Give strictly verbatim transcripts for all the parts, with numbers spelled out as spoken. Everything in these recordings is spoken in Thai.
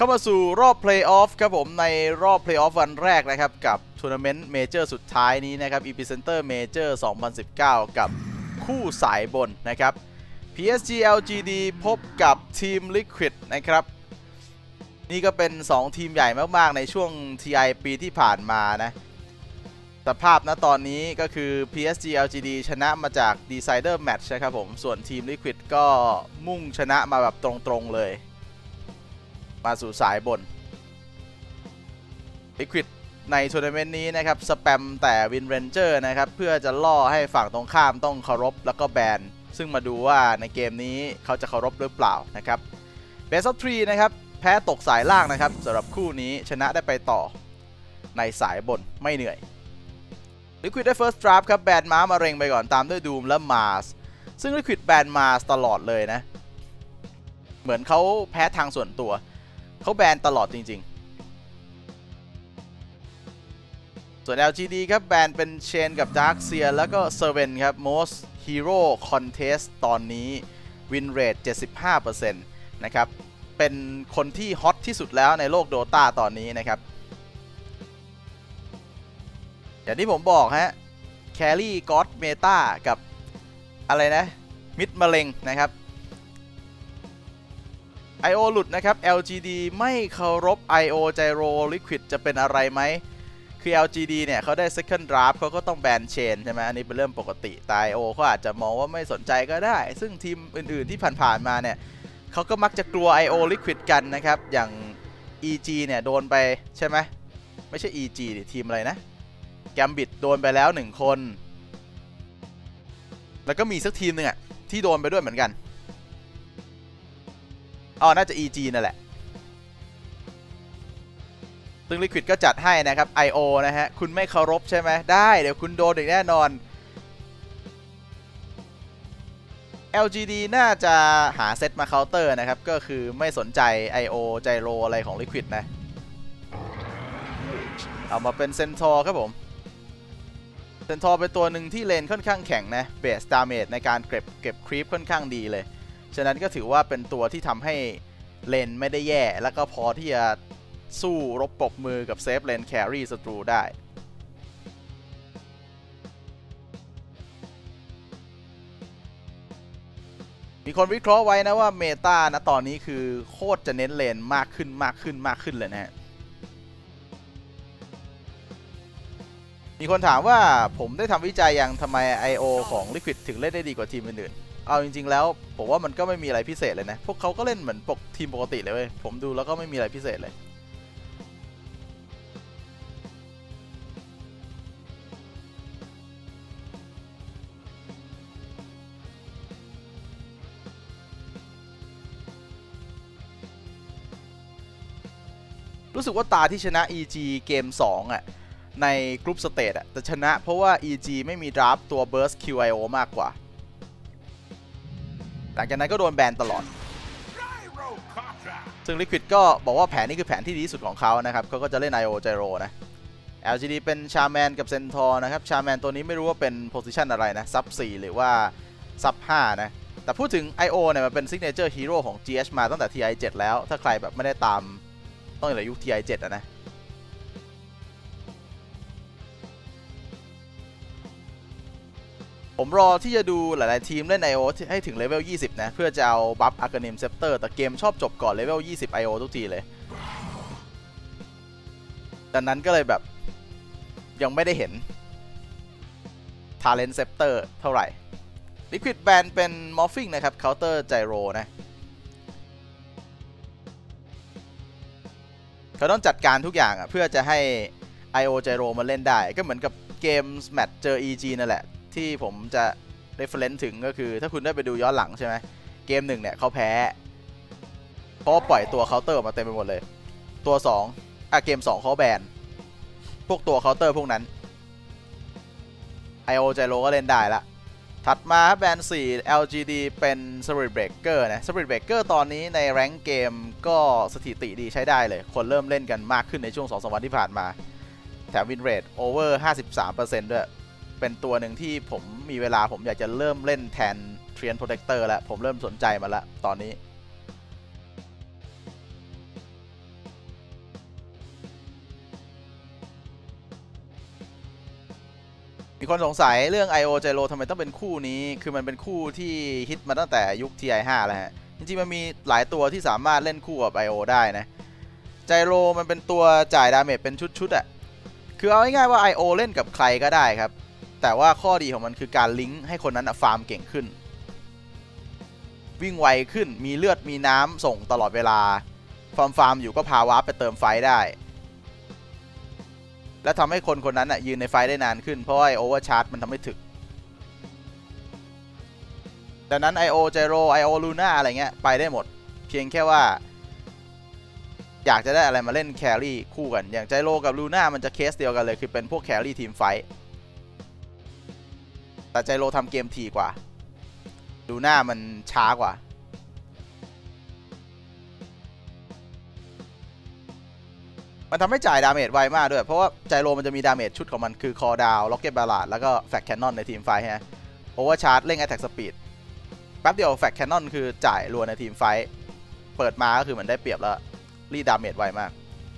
เข้ามาสู่รอบเพลย์ออฟครับผมในรอบเพลย์ออฟวันแรกนะครับกับทัวร์นาเมนต์เมเจอร์สุดท้ายนี้นะครับ Epicenter Major สองพันสิบเก้า กับคู่สายบนนะครับ พี เอส จี แอล จี ดี พบกับทีม Liquid นะครับนี่ก็เป็นสองทีมใหญ่มากๆในช่วง ที ไอ ปีที่ผ่านมานะสภาพณตอนนี้ก็คือ พี เอส จี แอล จี ดี ชนะมาจาก Decider Match นะครับผมส่วนทีม Liquid ก็มุ่งชนะมาแบบตรงๆเลยมาสู่สายบน Liquid ในทัวร์นาเมนต์นี้นะครับสแปมแต่ Wind Ranger นะครับเพื่อจะล่อให้ฝั่งตรงข้ามต้องเคารพแล้วก็แบนซึ่งมาดูว่าในเกมนี้เขาจะเคารพหรือเปล่านะครับ Best of สามนะครับแพ้ตกสายล่างนะครับสำหรับคู่นี้ชนะได้ไปต่อในสายบนไม่เหนื่อย Liquid ได้ First Draft ครับแบนม้ามาเร็งไปก่อนตามด้วย Doom และ Mars ซึ่ง Liquid แบน Mars ตลอดเลยนะเหมือนเขาแพ้ทางส่วนตัวเขาแบนตลอดจริงๆส่วน แอล จี ดี ครับแบนเป็นเชนกับ Darkseer แล้วก็ Serven ครับ Most Hero Contest ตอนนี้ Win Rate เจ็ดสิบห้าเปอร์เซ็นต์ นะครับเป็นคนที่ฮอตที่สุดแล้วในโลก Dota ตอนนี้นะครับอย่างที่ผมบอกฮะ Carry God Meta กับอะไรนะมิดมะเร็งนะครับไอ โอ หลุดนะครับ แอล จี ดี ไม่เคารพ ไอ โอ Gyro Liquid จะเป็นอะไรไหมคือ แอล จี ดี เนี่ยเขาได้ Second Draft เขาก็ต้องแบนเชนใช่ไหมอันนี้เป็นเรื่องปกติแต่ ไอ โอ เขาอาจจะมองว่าไม่สนใจก็ได้ซึ่งทีมอื่นๆที่ผ่านๆมาเนี่ยเขาก็มักจะกลัว ไอ โอ Liquid กันนะครับอย่าง อี จี เนี่ยโดนไปใช่ไหมไม่ใช่ อี จี ดิทีมอะไรนะ Gambit โดนไปแล้วหนึ่งคนแล้วก็มีสักทีมหนึ่งอะที่โดนไปด้วยเหมือนกันอ๋อน่าจะ อี จี นั่นแหละซึ่ง Liquid ก็จัดให้นะครับ ไอ โอ นะฮะคุณไม่เคารพใช่ไหมได้เดี๋ยวคุณโดนอีกแน่นอน แอล จี ดี น่าจะหาเซตมาเคาน์เตอร์นะครับก็คือไม่สนใจ ไอ โอ Gyro อะไรของ Liquid นะเอามาเป็นเซนทอร์ครับผมเซนทอร์เป็นตัวหนึ่งที่เลนค่อนข้างแข็งนะเบสดาเมจในการเก็บเก็บครีปค่อนข้างดีเลยฉะนั้นก็ถือว่าเป็นตัวที่ทำให้เลนไม่ได้แย่แล้วก็พอที่จะสู้รบปกมือกับเซฟเลนแครี่ศัตรูได้มีคนวิเคราะห์ไว้นะว่าเมตานะตอนนี้คือโคตรจะเน้นเลนมากขึ้นมากขึ้นมากขึ้นเลยนะฮะมีคนถามว่าผมได้ทำวิจัยยังทำไม ไอ โอ ของ Liquid ถึงเล่นได้ดีกว่าทีมอื่นๆเอาจริงๆแล้วผมว่ามันก็ไม่มีอะไรพิเศษเลยนะพวกเขาก็เล่นเหมือนปกทีมปกติเลยเว้ยผมดูแล้วก็ไม่มีอะไรพิเศษเลยรู้สึกว่าตาที่ชนะ อี จี เกมสองอ่ะในกรุ๊ปสเตจอ่ะแต่ชนะเพราะว่า อี จี ไม่มีดราฟตัว Burst คิว ไอ โอ มากกว่าหลังจากนั้นก็โดนแบนตลอดซึ่ง Liquid ก็บอกว่าแผนนี้คือแผนที่ดีที่สุดของเขานะครับเขาก็จะเล่น ไอ โอ Gyro นะ แอล จี ดี เป็นชาแมนกับเซนทอร์นะครับชาแมนตัวนี้ไม่รู้ว่าเป็นโพซิชันอะไรนะซับสี่หรือว่าซับห้านะแต่พูดถึง ไอ โอ เนี่ยมันเป็นซิกเนเจอร์ฮีโร่ของ จี เอช มาตั้งแต่ ที ไอ เซเว่น แล้วถ้าใครแบบไม่ได้ตามต้องอยู่ในยุค ที ไอ เซเว่น อะนะผมรอที่จะดูหลายๆทีมเล่น ไอ โอ ให้ถึงเลเวลยี่สิบนะเพื่อจะเอาบัฟอาร์คานิมเซปเตอร์แต่เกมชอบจบก่อนเลเวลยี่สิบ ไอ โอ ทุกทีเลยดังนั้นก็เลยแบบยังไม่ได้เห็น Talent Scepter เท่าไหร่ Liquid Band เป็น Morphing นะครับ Counter Gyro นะเขาต้องจัดการทุกอย่างอ่ะเพื่อจะให้ ไอ โอ Gyro มาเล่นได้ก็เหมือนกับเกมแมตช์เจอ อี จี นั่นแหละที่ผมจะ reference ถึงก็คือถ้าคุณได้ไปดูย้อนหลังใช่ไหมเกมหนึ่งเนี่ยเขาแพ้เพราะปล่อยตัวเคาน์เตอร์มาเต็มไปหมดเลยตัวสองอ่ะเกมสองเขาแบนพวกตัวเคาน์เตอร์พวกนั้น ไอ โอ Gyro ก็เล่นได้ละถัดมาแบนสี่ แอล จี ดี เป็น Spirit Breaker นะ Spirit Breaker ตอนนี้ในแรงเกมก็สถิติดีใช้ได้เลยคนเริ่มเล่นกันมากขึ้นในช่วง สองถึงสาม วันที่ผ่านมาแถม Win Rate Over ห้าสิบสามเปอร์เซ็นต์ ด้วยเป็นตัวหนึ่งที่ผมมีเวลาผมอยากจะเริ่มเล่นแทน Treant Protector แล้วผมเริ่มสนใจมาแล้วตอนนี้มีคนสงสัยเรื่อง ไอ โอ Gyro ทำไมต้องเป็นคู่นี้คือมันเป็นคู่ที่ฮิตมาตั้งแต่ยุค ที ไอ ไฟว์ แล้วฮะจริงๆมันมีหลายตัวที่สามารถเล่นคู่กับ ไอ โอ ได้นะ Gyro มันเป็นตัวจ่ายดาเมจเป็นชุดๆอ่ะคือเอาง่ายๆว่า ไอ โอ เล่นกับใครก็ได้ครับแต่ว่าข้อดีของมันคือการลิงก์ให้คนนั้นฟาร์มเก่งขึ้นวิ่งไวขึ้นมีเลือดมีน้ำส่งตลอดเวลาฟาร์มฟาร์มอยู่ก็พาวาร์ปไปเติมไฟได้และทำให้คนคนนั้นอ่ะยืนในไฟได้นานขึ้นเพราะว่าไอโอเวอร์ชาร์จมันทำให้ถึกดังนั้น ไอ โอ Gyro ไอ โอ Luna อะไรเงี้ยไปได้หมดเพียงแค่ว่าอยากจะได้อะไรมาเล่นแครี่คู่กันอย่าง Gyro กับ Luna มันจะเคสเดียวกันเลยคือเป็นพวกแครี่ทีมไฟแต่ Gyro ทำเกมทีกว่า Luna มันช้ากว่ามันทำให้จ่ายดาเมจไวมากด้วยเพราะว่าไจโรมันจะมีดาเมจชุดของมันคือคอดาวล็อกเก็ตบาลาดแล้วก็แฟกแคนนอนในทีมไฟฮะโอเวอร์ชาร์จเร่งแอตแทกสปีดแป๊บเดียวแฟกแคนนอนคือจ่ายรัวในทีมไฟเปิดมาก็คือเหมือนได้เปรียบแล้วรีดดาเมจไวมาก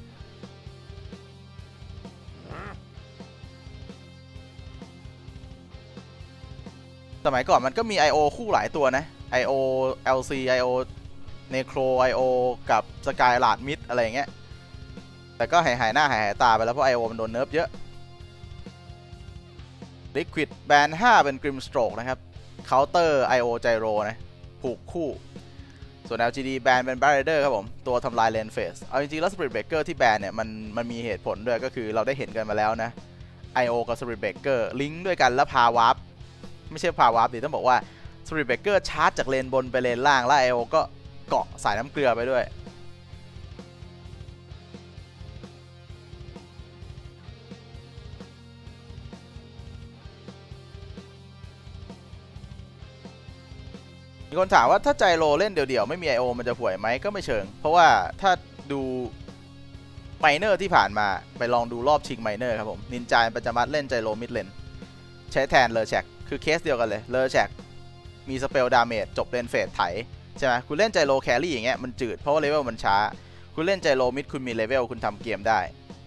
สมัยก่อนมันก็มี ไอ โอ คู่หลายตัวนะ ไอ โอ แอล ซี ไอ โอ Necro ไอ โอ กับสกายลาดมิดอะไรอย่างเงี้ยแต่ก็หายหายหน้าหายหายตาไปแล้วเพราะ ไอ โอ มันโดนเนิร์ฟเยอะ Liquid แบนห้าเป็น Grimstroke นะครับ Counter ไอ โอ Gyro นะผูกคู่ส่วน แอล จี ดี แบนเป็น Barrier ครับผมตัวทำลาย Lane Phase เอาจริงๆแล้ว Spirit Breaker ที่แบนเนี่ยมันมันมีเหตุผลด้วยก็คือเราได้เห็นกันมาแล้วนะ ไอ โอ กับ Spirit Breaker ลิงก์ด้วยกันแล้วพาวาร์ปไม่ใช่พาวาร์ปดิต้องบอกว่า Spirit Breaker ชาร์จจากเลนบนไปเลนล่างแล้ว ไอ โอ ก็เกาะสายน้ำเกลือไปด้วยมีคนถามว่าถ้าไจโรเล่นเดี่ยวๆไม่มี ไอ โอ มันจะห่วยไหมก็ไม่เชิงเพราะว่าถ้าดูไมเนอร์ที่ผ่านมาไปลองดูรอบชิงไมเนอร์ครับผมนินจาประจำมัดเล่นไจโรมิดเลนใช้แทนเลอแชกคือเคสเดียวกันเลยเลอแชกมีสเปลดาเมจจบเลนเฟสไถใช่ไหมคุณเล่นไจโรแครี่อย่างเงี้ยมันจืดเพราะว่าเลเวลมันช้าคุณเล่นไจโรมิดคุณมีเลเวลคุณทำเกมได้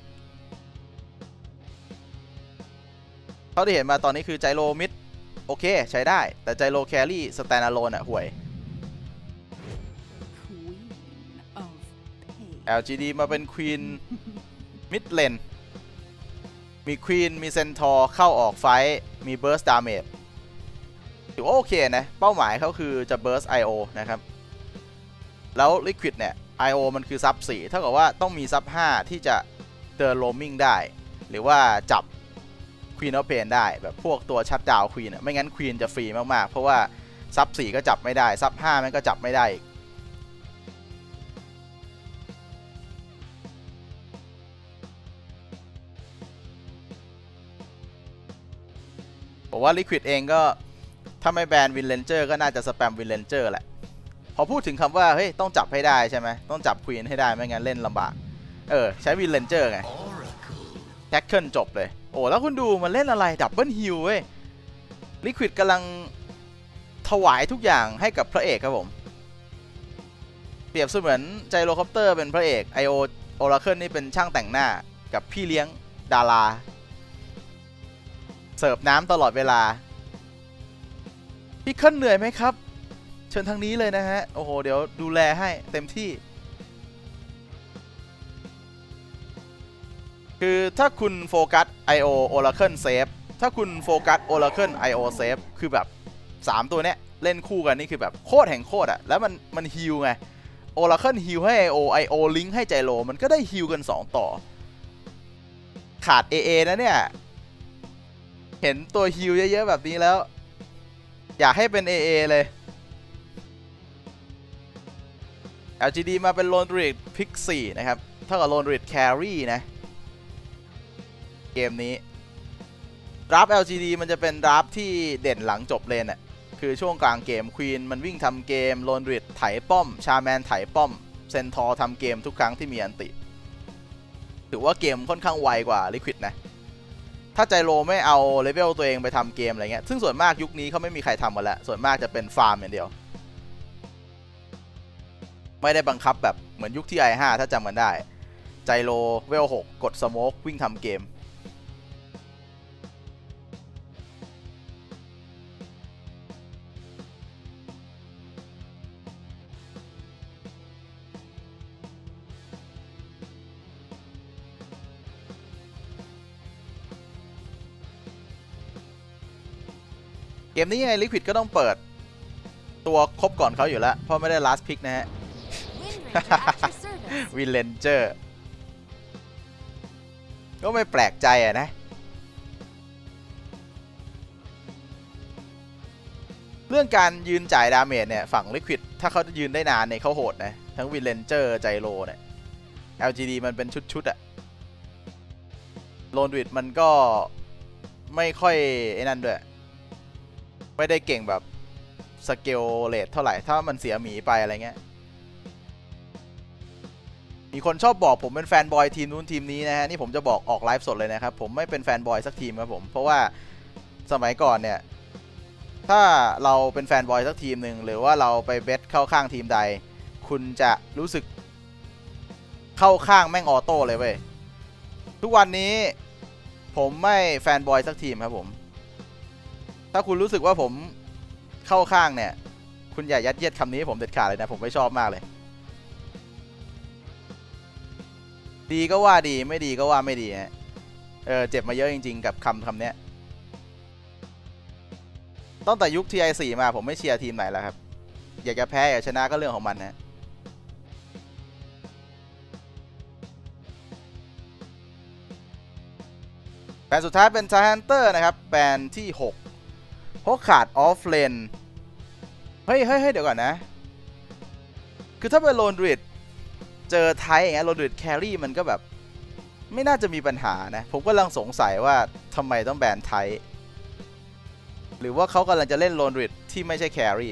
เท่าที่เห็นมาตอนนี้คือไจโรมิดโอเคใช้ได้แต่ไจโรแครี่สแตนด์อะโลนอะห่วย แอล จี ดี มาเป็นควีนมิดเลนมีควีนมีเซนทอร์เข้าออกไฟมีเบิร์สดาเมจถือว่าโอเคนะเป้าหมายเขาคือจะเบิร์ส ไอ โอ นะครับแล้ว Liquid เนี่ย ไอ โอ มันคือซับสี่เท่ากับว่าต้องมีซับห้าที่จะเดินโรมมิ่งได้หรือว่าจับควีนออฟเพนได้แบบพวกตัวชัดดาวควีนไม่งั้นควีนจะฟรีมากๆเพราะว่าซับสี่ก็จับไม่ได้ซับห้ามันก็จับไม่ได้อีกผมว่า Liquid เองก็ถ้าไม่แบนวินเลนเจอร์ก็น่าจะสแปมวินเลนเจอร์แหละพอพูดถึงคำว่าเฮ้ยต้องจับให้ได้ใช่ไหมต้องจับควีนให้ได้ไม่งั้นเล่นลำบากเออใช้วินเลนเจอร์ไงแท็กเกิลจบเลยโอ้แล้วคุณดูมันเล่นอะไรดับเบิลฮิลเว้ย Liquid กำลังถวายทุกอย่างให้กับพระเอกครับผมเปรียบเสมือนไจโรคอปเตอร์เป็นพระเอก ไอ โอ Oracle นี่เป็นช่างแต่งหน้ากับพี่เลี้ยงดาราเสิร์ฟน้ำตลอดเวลาพี่ขึ้นเหนื่อยไหมครับเชิญทางนี้เลยนะฮะโอ้โหเดี๋ยวดูแลให้เต็มที่คือถ้าคุณโฟกัส ไอ โอ Oracle Save ถ้าคุณโฟกัส Oracle ไอ โอ Save คือแบบสามตัวเนี้ยเล่นคู่กันนี่คือแบบโคตรแห่งโคตรอะแล้วมันมันฮิลไง Oracle ฮิลให้ ไอ โอ ไอ โอ ลิงก์ให้ไจโรมันก็ได้ฮิลกันสองต่อขาด เอ เอ นะเนี่ยเห็นตัวฮิลเยอะๆแบบนี้แล้วอยากให้เป็น เอ เอ เลย แอล จี ดี มาเป็นโลนดริดพิกซี่นะครับเท่ากับโลนดริดแครี่นะเกมนี้ดราฟ แอล จี ดี มันจะเป็นดราฟที่เด่นหลังจบเลนอ่ะคือช่วงกลางเกมควีนมันวิ่งทำเกมโลนดริดไถป้อมชาแมนไถป้อมเซนทอร์ทำเกมทุกครั้งที่มีอันติถือว่าเกมค่อนข้างไวกว่า Liquid นะถ้าไจโรไม่เอาเลเวลตัวเองไปทำเกมอะไรเงี้ยซึ่งส่วนมากยุคนี้เขาไม่มีใครทำกันแล้วส่วนมากจะเป็นฟาร์มอย่างเดียวไม่ได้บังคับแบบเหมือนยุคที่ ไอ ไฟว์ ถ้าจำกันได้ไจโรเวลหกกดสโมกวิ่งทำเกมกมนี้ยังไงลิควิดก็ต้องเปิดตัวครบก่อนเขาอยู่แล้วเพราะไม่ได้ last pick นะฮะ วินเลนเจอร์ก็ไม่แปลกใจอะนะเรื่องการยืนจ่ายดาเมจเนี่ยฝั่งลิควิดถ้าเขายืนได้นานเนี่ยเขาโหดนะทั้งวินเลนเจอร์ไจโรเนี่ย แอล จี ดี มันเป็นชุดๆอะโลนวิดมันก็ไม่ค่อยไอ้นั่นด้วยไม่ได้เก่งแบบสเกลเลทเท่าไหร่ถ้ามันเสียหมีไปอะไรเงี้ยมีคนชอบบอกผมเป็นแฟนบอยทีมนู้นทีมนี้นะฮะนี่ผมจะบอกออกไลฟ์สดเลยนะครับผมไม่เป็นแฟนบอยสักทีมครับผมเพราะว่าสมัยก่อนเนี่ยถ้าเราเป็นแฟนบอยสักทีมหนึ่งหรือว่าเราไปเบสเข้าข้างทีมใดคุณจะรู้สึกเข้าข้างแม่งออโต้เลยเว้ยทุกวันนี้ผมไม่แฟนบอยสักทีมครับผมถ้าคุณรู้สึกว่าผมเข้าข้างเนี่ยคุณอย่ายัดเยียดคำนี้ผมเด็ดขาดเลยนะผมไม่ชอบมากเลยดีก็ว่าดีไม่ดีก็ว่าไม่ดีฮะเออเจ็บมาเยอะจริงๆกับคำคำนี้ตั้งแต่ยุค ที ไอ โฟร์ มาผมไม่เชียร์ทีมไหนแล้วครับอยากจะแพ้อยากชนะก็เรื่องของมันนะแบนสุดท้ายเป็น Giganter นะครับแบนที่หกเพราะขาดออฟเลนเฮ้ยเฮ้ยเดี๋ยวก่อนนะคือถ้าเป็นโลนดริดเจอไทยอย่างเงี้ยโลนดริดแครี่มันก็แบบไม่น่าจะมีปัญหานะผมก็กำลังสงสัยว่าทำไมต้องแบนไทยหรือว่าเขากำลังจะเล่นโลนดริดที่ไม่ใช่แครี่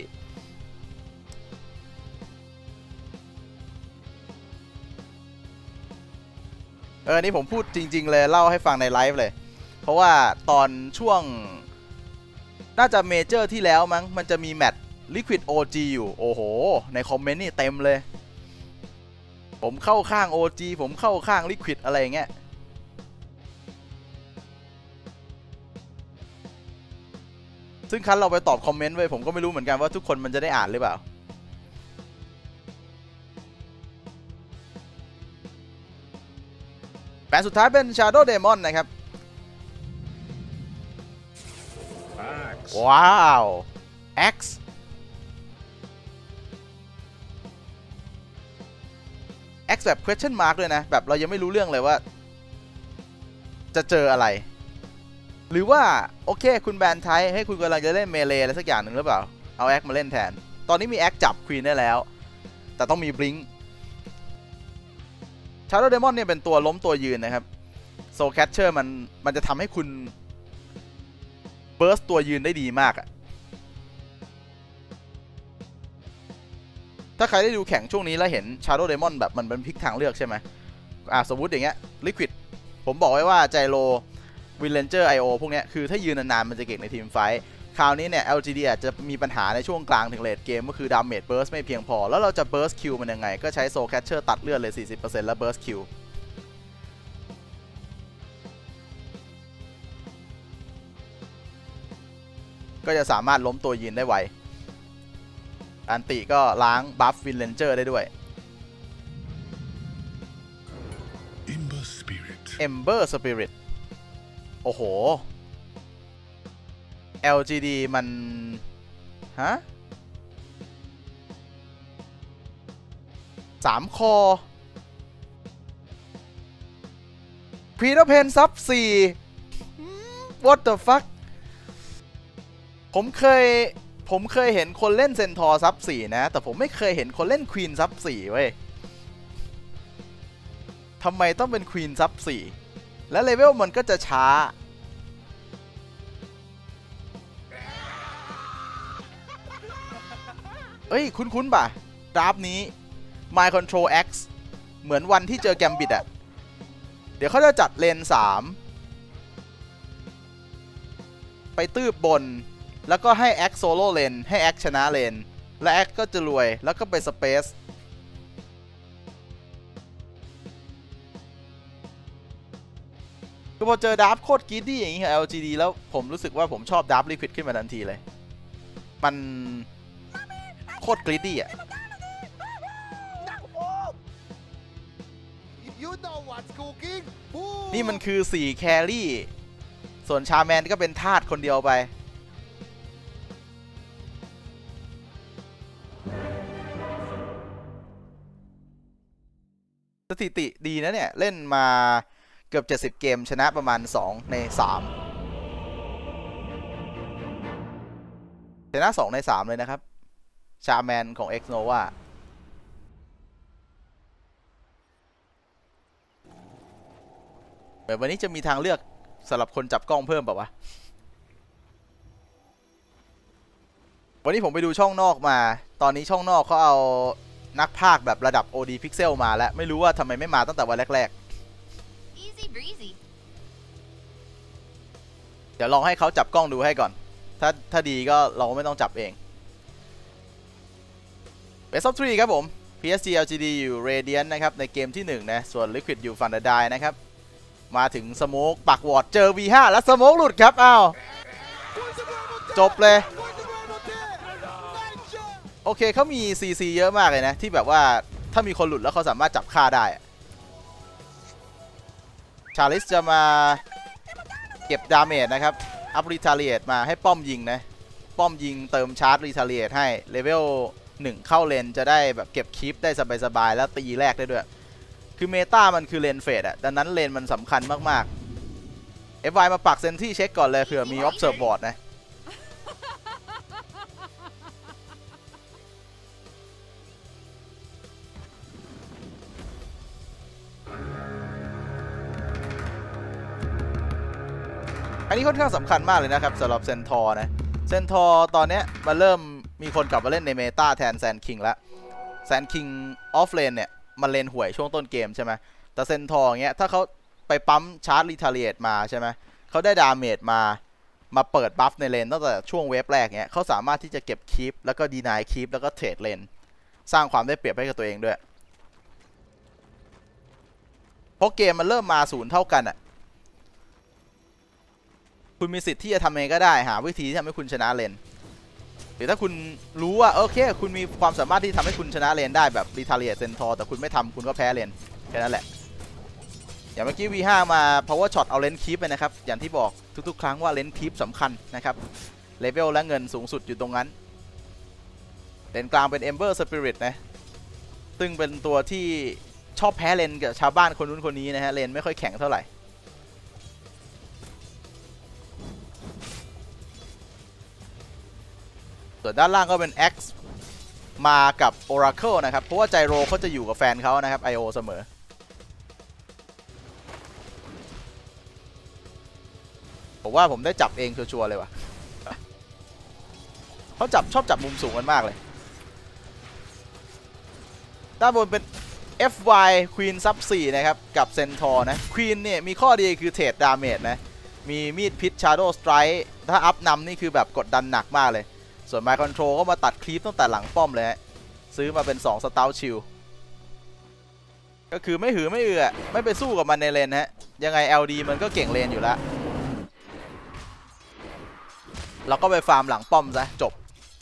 เออนี่ผมพูดจริงๆเลยเล่าให้ฟังในไลฟ์เลยเพราะว่าตอนช่วงน่าจะเมเจอร์ที่แล้วมั้งมันจะมีแมตช์ Liquid โอ จี อยู่โอ้โหในคอมเมนต์นี่เต็มเลยผมเข้าข้าง โอ จี ผมเข้าข้าง Liquid อะไรอย่างเงี้ยซึ่งคันเราไปตอบคอมเมนต์ไว้ผมก็ไม่รู้เหมือนกันว่าทุกคนมันจะได้อ่านหรือเปล่าแบนสุดท้ายเป็น Shadow Demon นะครับว้าว X X แบบ question mark ด้วยนะแบบเรายังไม่รู้เรื่องเลยว่าจะเจออะไรหรือว่าโอเคคุณแบนไทยให้คุณกำลังจะเล่นเมเลอะไรสักอย่างหนึ่งหรือเปล่าเอา X มาเล่นแทนตอนนี้มี X จับควีนได้แล้วแต่ต้องมีบลิงค์ Shadow Demon เนี่ยเป็นตัวล้มตัวยืนนะครับ Soul Catcher มันมันจะทำให้คุณเบิร์สตัวยืนได้ดีมากอะถ้าใครได้ดูแข่งช่วงนี้แล้วเห็น Shadow Demon แบบมันเป็นพลิกทางเลือกใช่ไหมอ่ะสมมุติอย่างเงี้ย Liquid ผมบอกไว้ว่าไจโรวินเลนเจอร์ ไอ โอ พวกเนี้ยคือถ้ายืนนานๆมันจะเก่งในทีมไฟท์คราวนี้เนี่ย แอล จี ดี อาจจะมีปัญหาในช่วงกลางถึงเลทเกมก็คือดาเมจเบิร์สไม่เพียงพอแล้วเราจะเบิร์สคิวมันยังไงก็ใช้ Soul Catcher ตัดเลือดเลย สี่สิบเปอร์เซ็นต์ แล้วเบิร์สคิวก็จะสามารถล้มตัวยืนได้ไวอันติก็ล้างบัฟวินเลนเจอร์ได้ด้วย Ember Spirit Ember Spirit โอ้โห แอล จี ดี มันฮะสามคอพีเตอร์เพนซับสี่ what the fuck ผมเคยผมเคยเห็นคนเล่นเซนทอร์ซับสี่นะแต่ผมไม่เคยเห็นคนเล่นควีนซับสี่เว้ยทำไมต้องเป็นควีนซับสี่และเลเวลมันก็จะช้าเอ้ยคุ้นๆป่ะดราฟนี้ My Control X เหมือนวันที่เจอแกมบิดอะเดี๋ยวเขาจะจัดเลนสามไปตืบบนแล้วก็ให้ X โซโล่เลนให้ X ชนะเลนและ X ก็จะรวยแล้วก็ไปสเปซก็พอเจอดับโคตรกีดดี้อย่างนี้กับ แอล จี ดี แล้วผมรู้สึกว่าผมชอบดับลิควิดขึ้นมาทันทีเลยมันโคตรกีดดี้อ่ะนี่มันคือสี่แครี่ส่วนชาแมนก็เป็นทาสคนเดียวไปสถิติดีนะเนี่ยเล่นมาเกือบเจ็ดสิบเกมชนะประมาณสองในสามชนะสองในสามเลยนะครับชาแมนของ X Nova แบบวันนี้จะมีทางเลือกสำหรับคนจับกล้องเพิ่มเปล่าวะวันนี้ผมไปดูช่องนอกมาตอนนี้ช่องนอกเขาเอานักพากย์แบบระดับ โอ ดี Pixel มาแล้วไม่รู้ว่าทำไมไม่มาตั้งแต่วันแรกๆเดี๋ยวลองให้เขาจับกล้องดูให้ก่อนถ้าถ้าดีก็เราไม่ต้องจับเอง Best of สามครับผม พี เอส จี แอล จี ดี อยู่ Radiant นะครับในเกมที่หนึ่งนะส่วน Liquid อยู่ Thunderdire นะครับมาถึงสโมกปักวอร์ดเจอ วี ห้า แล้วสโมกหลุดครับอ้าวจบเลยโอเคเขามี ซี ซี เยอะมากเลยนะที่แบบว่าถ้ามีคนหลุดแล้วเขาสามารถจับฆ่าได้ชาลิสจะมาเก็บดาเมจนะครับอัพรีทาเลียตมาให้ป้อมยิงนะป้อมยิงเติมชาร์จรีทาเลียตให้เลเวลหนึ่งเข้าเลนจะได้แบบเก็บคลิปได้สบายๆแล้วตีแรกได้ด้วยคือเมตามันคือเลนเฟดอะดังนั้นเลนมันสำคัญมากๆ เอฟ วาย มาปักเซนที่เช็คก่อนเลยเผื่อมี Observe Board นะอันนี้ค่อนข้างสำคัญมากเลยนะครับสำหรับเซนทอร์นะเซนทอร์ตอนนี้มาเริ่มมีคนกลับมาเล่นในเมตาแทนแซนคิงแล้วแซนคิงออฟเลนเนี่ยมันเลนห่วยช่วงต้นเกมใช่ไหมแต่เซนทอร์เงี้ยถ้าเขาไปปั๊มชาร์จรีทาเลียตมาใช่ไหมเขาได้ดาเมจมามาเปิดบัฟในเลนตั้งแต่ช่วงเวฟแรกเงี้ยเขาสามารถที่จะเก็บคีปแล้วก็ดีนายคีปแล้วก็เทรดเลนสร้างความได้เปรียบให้กับตัวเองด้วยเพราะเกมมันเริ่มมาศูนย์เท่ากันอ่ะคุณมีสิทธิ์ที่จะทำเองก็ได้หาวิธีที่ทำให้คุณชนะเลนหรือถ้าคุณรู้ว่าโอเคคุณมีความสามารถที่ทำให้คุณชนะเลนได้แบบรีทาเลียตเซนทอร์แต่คุณไม่ทำคุณก็แพ้เลนแค่นั้นแหละอย่างเมื่อกี้ วี ห้า มา power shot เอาเลนคีปไปนะครับอย่างที่บอกทุกๆครั้งว่าเลนคีปสำคัญนะครับเลเวลและเงินสูงสุดอยู่ตรงนั้นเลนกลางเป็น Ember Spirit นะซึ่งเป็นตัวที่ชอบแพ้เลนกับชาวบ้านคนนู้นคนนี้นะฮะเลนไม่ค่อยแข็งเท่าไหร่ส่วนด้านล่างก็เป็น X มากับ Oracle นะครับเพราะว่าไจโรเขาจะอยู่กับแฟนเขานะครับ ไอ โอ เสมอผมว่าผมได้จับเองชัวร์ๆเลยว่ะเขาจับชอบจับมุมสูงกันมากเลยด้านบนเป็น เอฟ วาย Queen Sub สี่นะครับกับเซนทอร์นะ Queen เนี่ยมีข้อดีคือเทรดดาเมจนะมีมีดพิษ Shadow Strike ถ้าอัพนำนี่คือแบบกดดันหนักมากเลยส่วน My Control ก็มาตัดคลิปตั้งแต่หลังป้อมเลยฮะซื้อมาเป็นสอง Stout Shield ก็คือไม่หือไม่เอือไม่ไปสู้กับมันในเลนฮะยังไง แอล ดี มันก็เก่งเลนอยู่แล้วเราก็ไปฟาร์มหลังป้อมซะจบ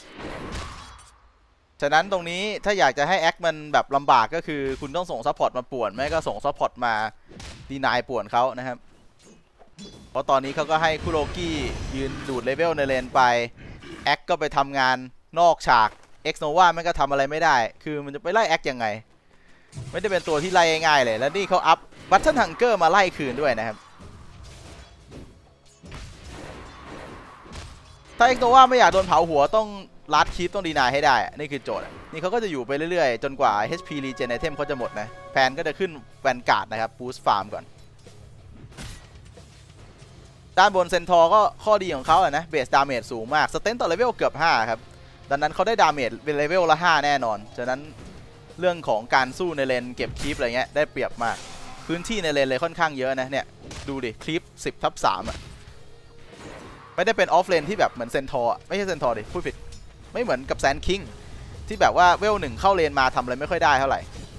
ฉะนั้นตรงนี้ถ้าอยากจะให้แอคมันแบบลำบากก็คือคุณต้องส่งซัพพอร์ตมาป่วนไม่ก็ส่งซัพพอร์ตมาดีนายป่วนเขานะครับเพราะตอนนี้เขาก็ให้คุโรกี้ยืนดูดเลเวลในเลนไปแอคก็ไปทำงานนอกฉาก X Nova มันก็ทำอะไรไม่ได้คือมันจะไปไล่แอคยังไงไม่ได้เป็นตัวที่ไล่ง่ายๆเลยแล้วนี่เขาอัพบัตเทิลฮังเกอร์มาไล่คืนด้วยนะครับถ้า X Nova ไม่อยากโดนเผาหัวต้องลัดคีปต้องดีนายให้ได้นี่คือโจทย์นี่เขาก็จะอยู่ไปเรื่อยๆจนกว่า เอช พี Regen Item เขาจะหมดนะแพนก็จะขึ้นแวนการ์ดนะครับบูสต์ฟาร์มก่อนด้านบนเซนทอร์ก็ข้อดีของเขาอะนะเบสดาเมจสูงมากสเตนต่อเลเวลเกือบห้าครับดังนั้นเขาได้ดาเมจเป็นเลเวลละห้าแน่นอนฉะนั้นเรื่องของการสู้ในเลนเก็บคลิปอะไรเงี้ยได้เปรียบมากพื้นที่ในเลนเลยค่อนข้างเยอะนะเนี่ยดูดิคลิปสิบทับสามอะไม่ได้เป็นออฟเลนที่แบบเหมือนเซนทอร์ไม่ใช่เซนทอร์ดิพูดผิดไม่เหมือนกับแซนคิงที่แบบว่าเวลหนึ่งเข้าเลนมาทำอะไรไม่ค่อยได้เท่าไหร่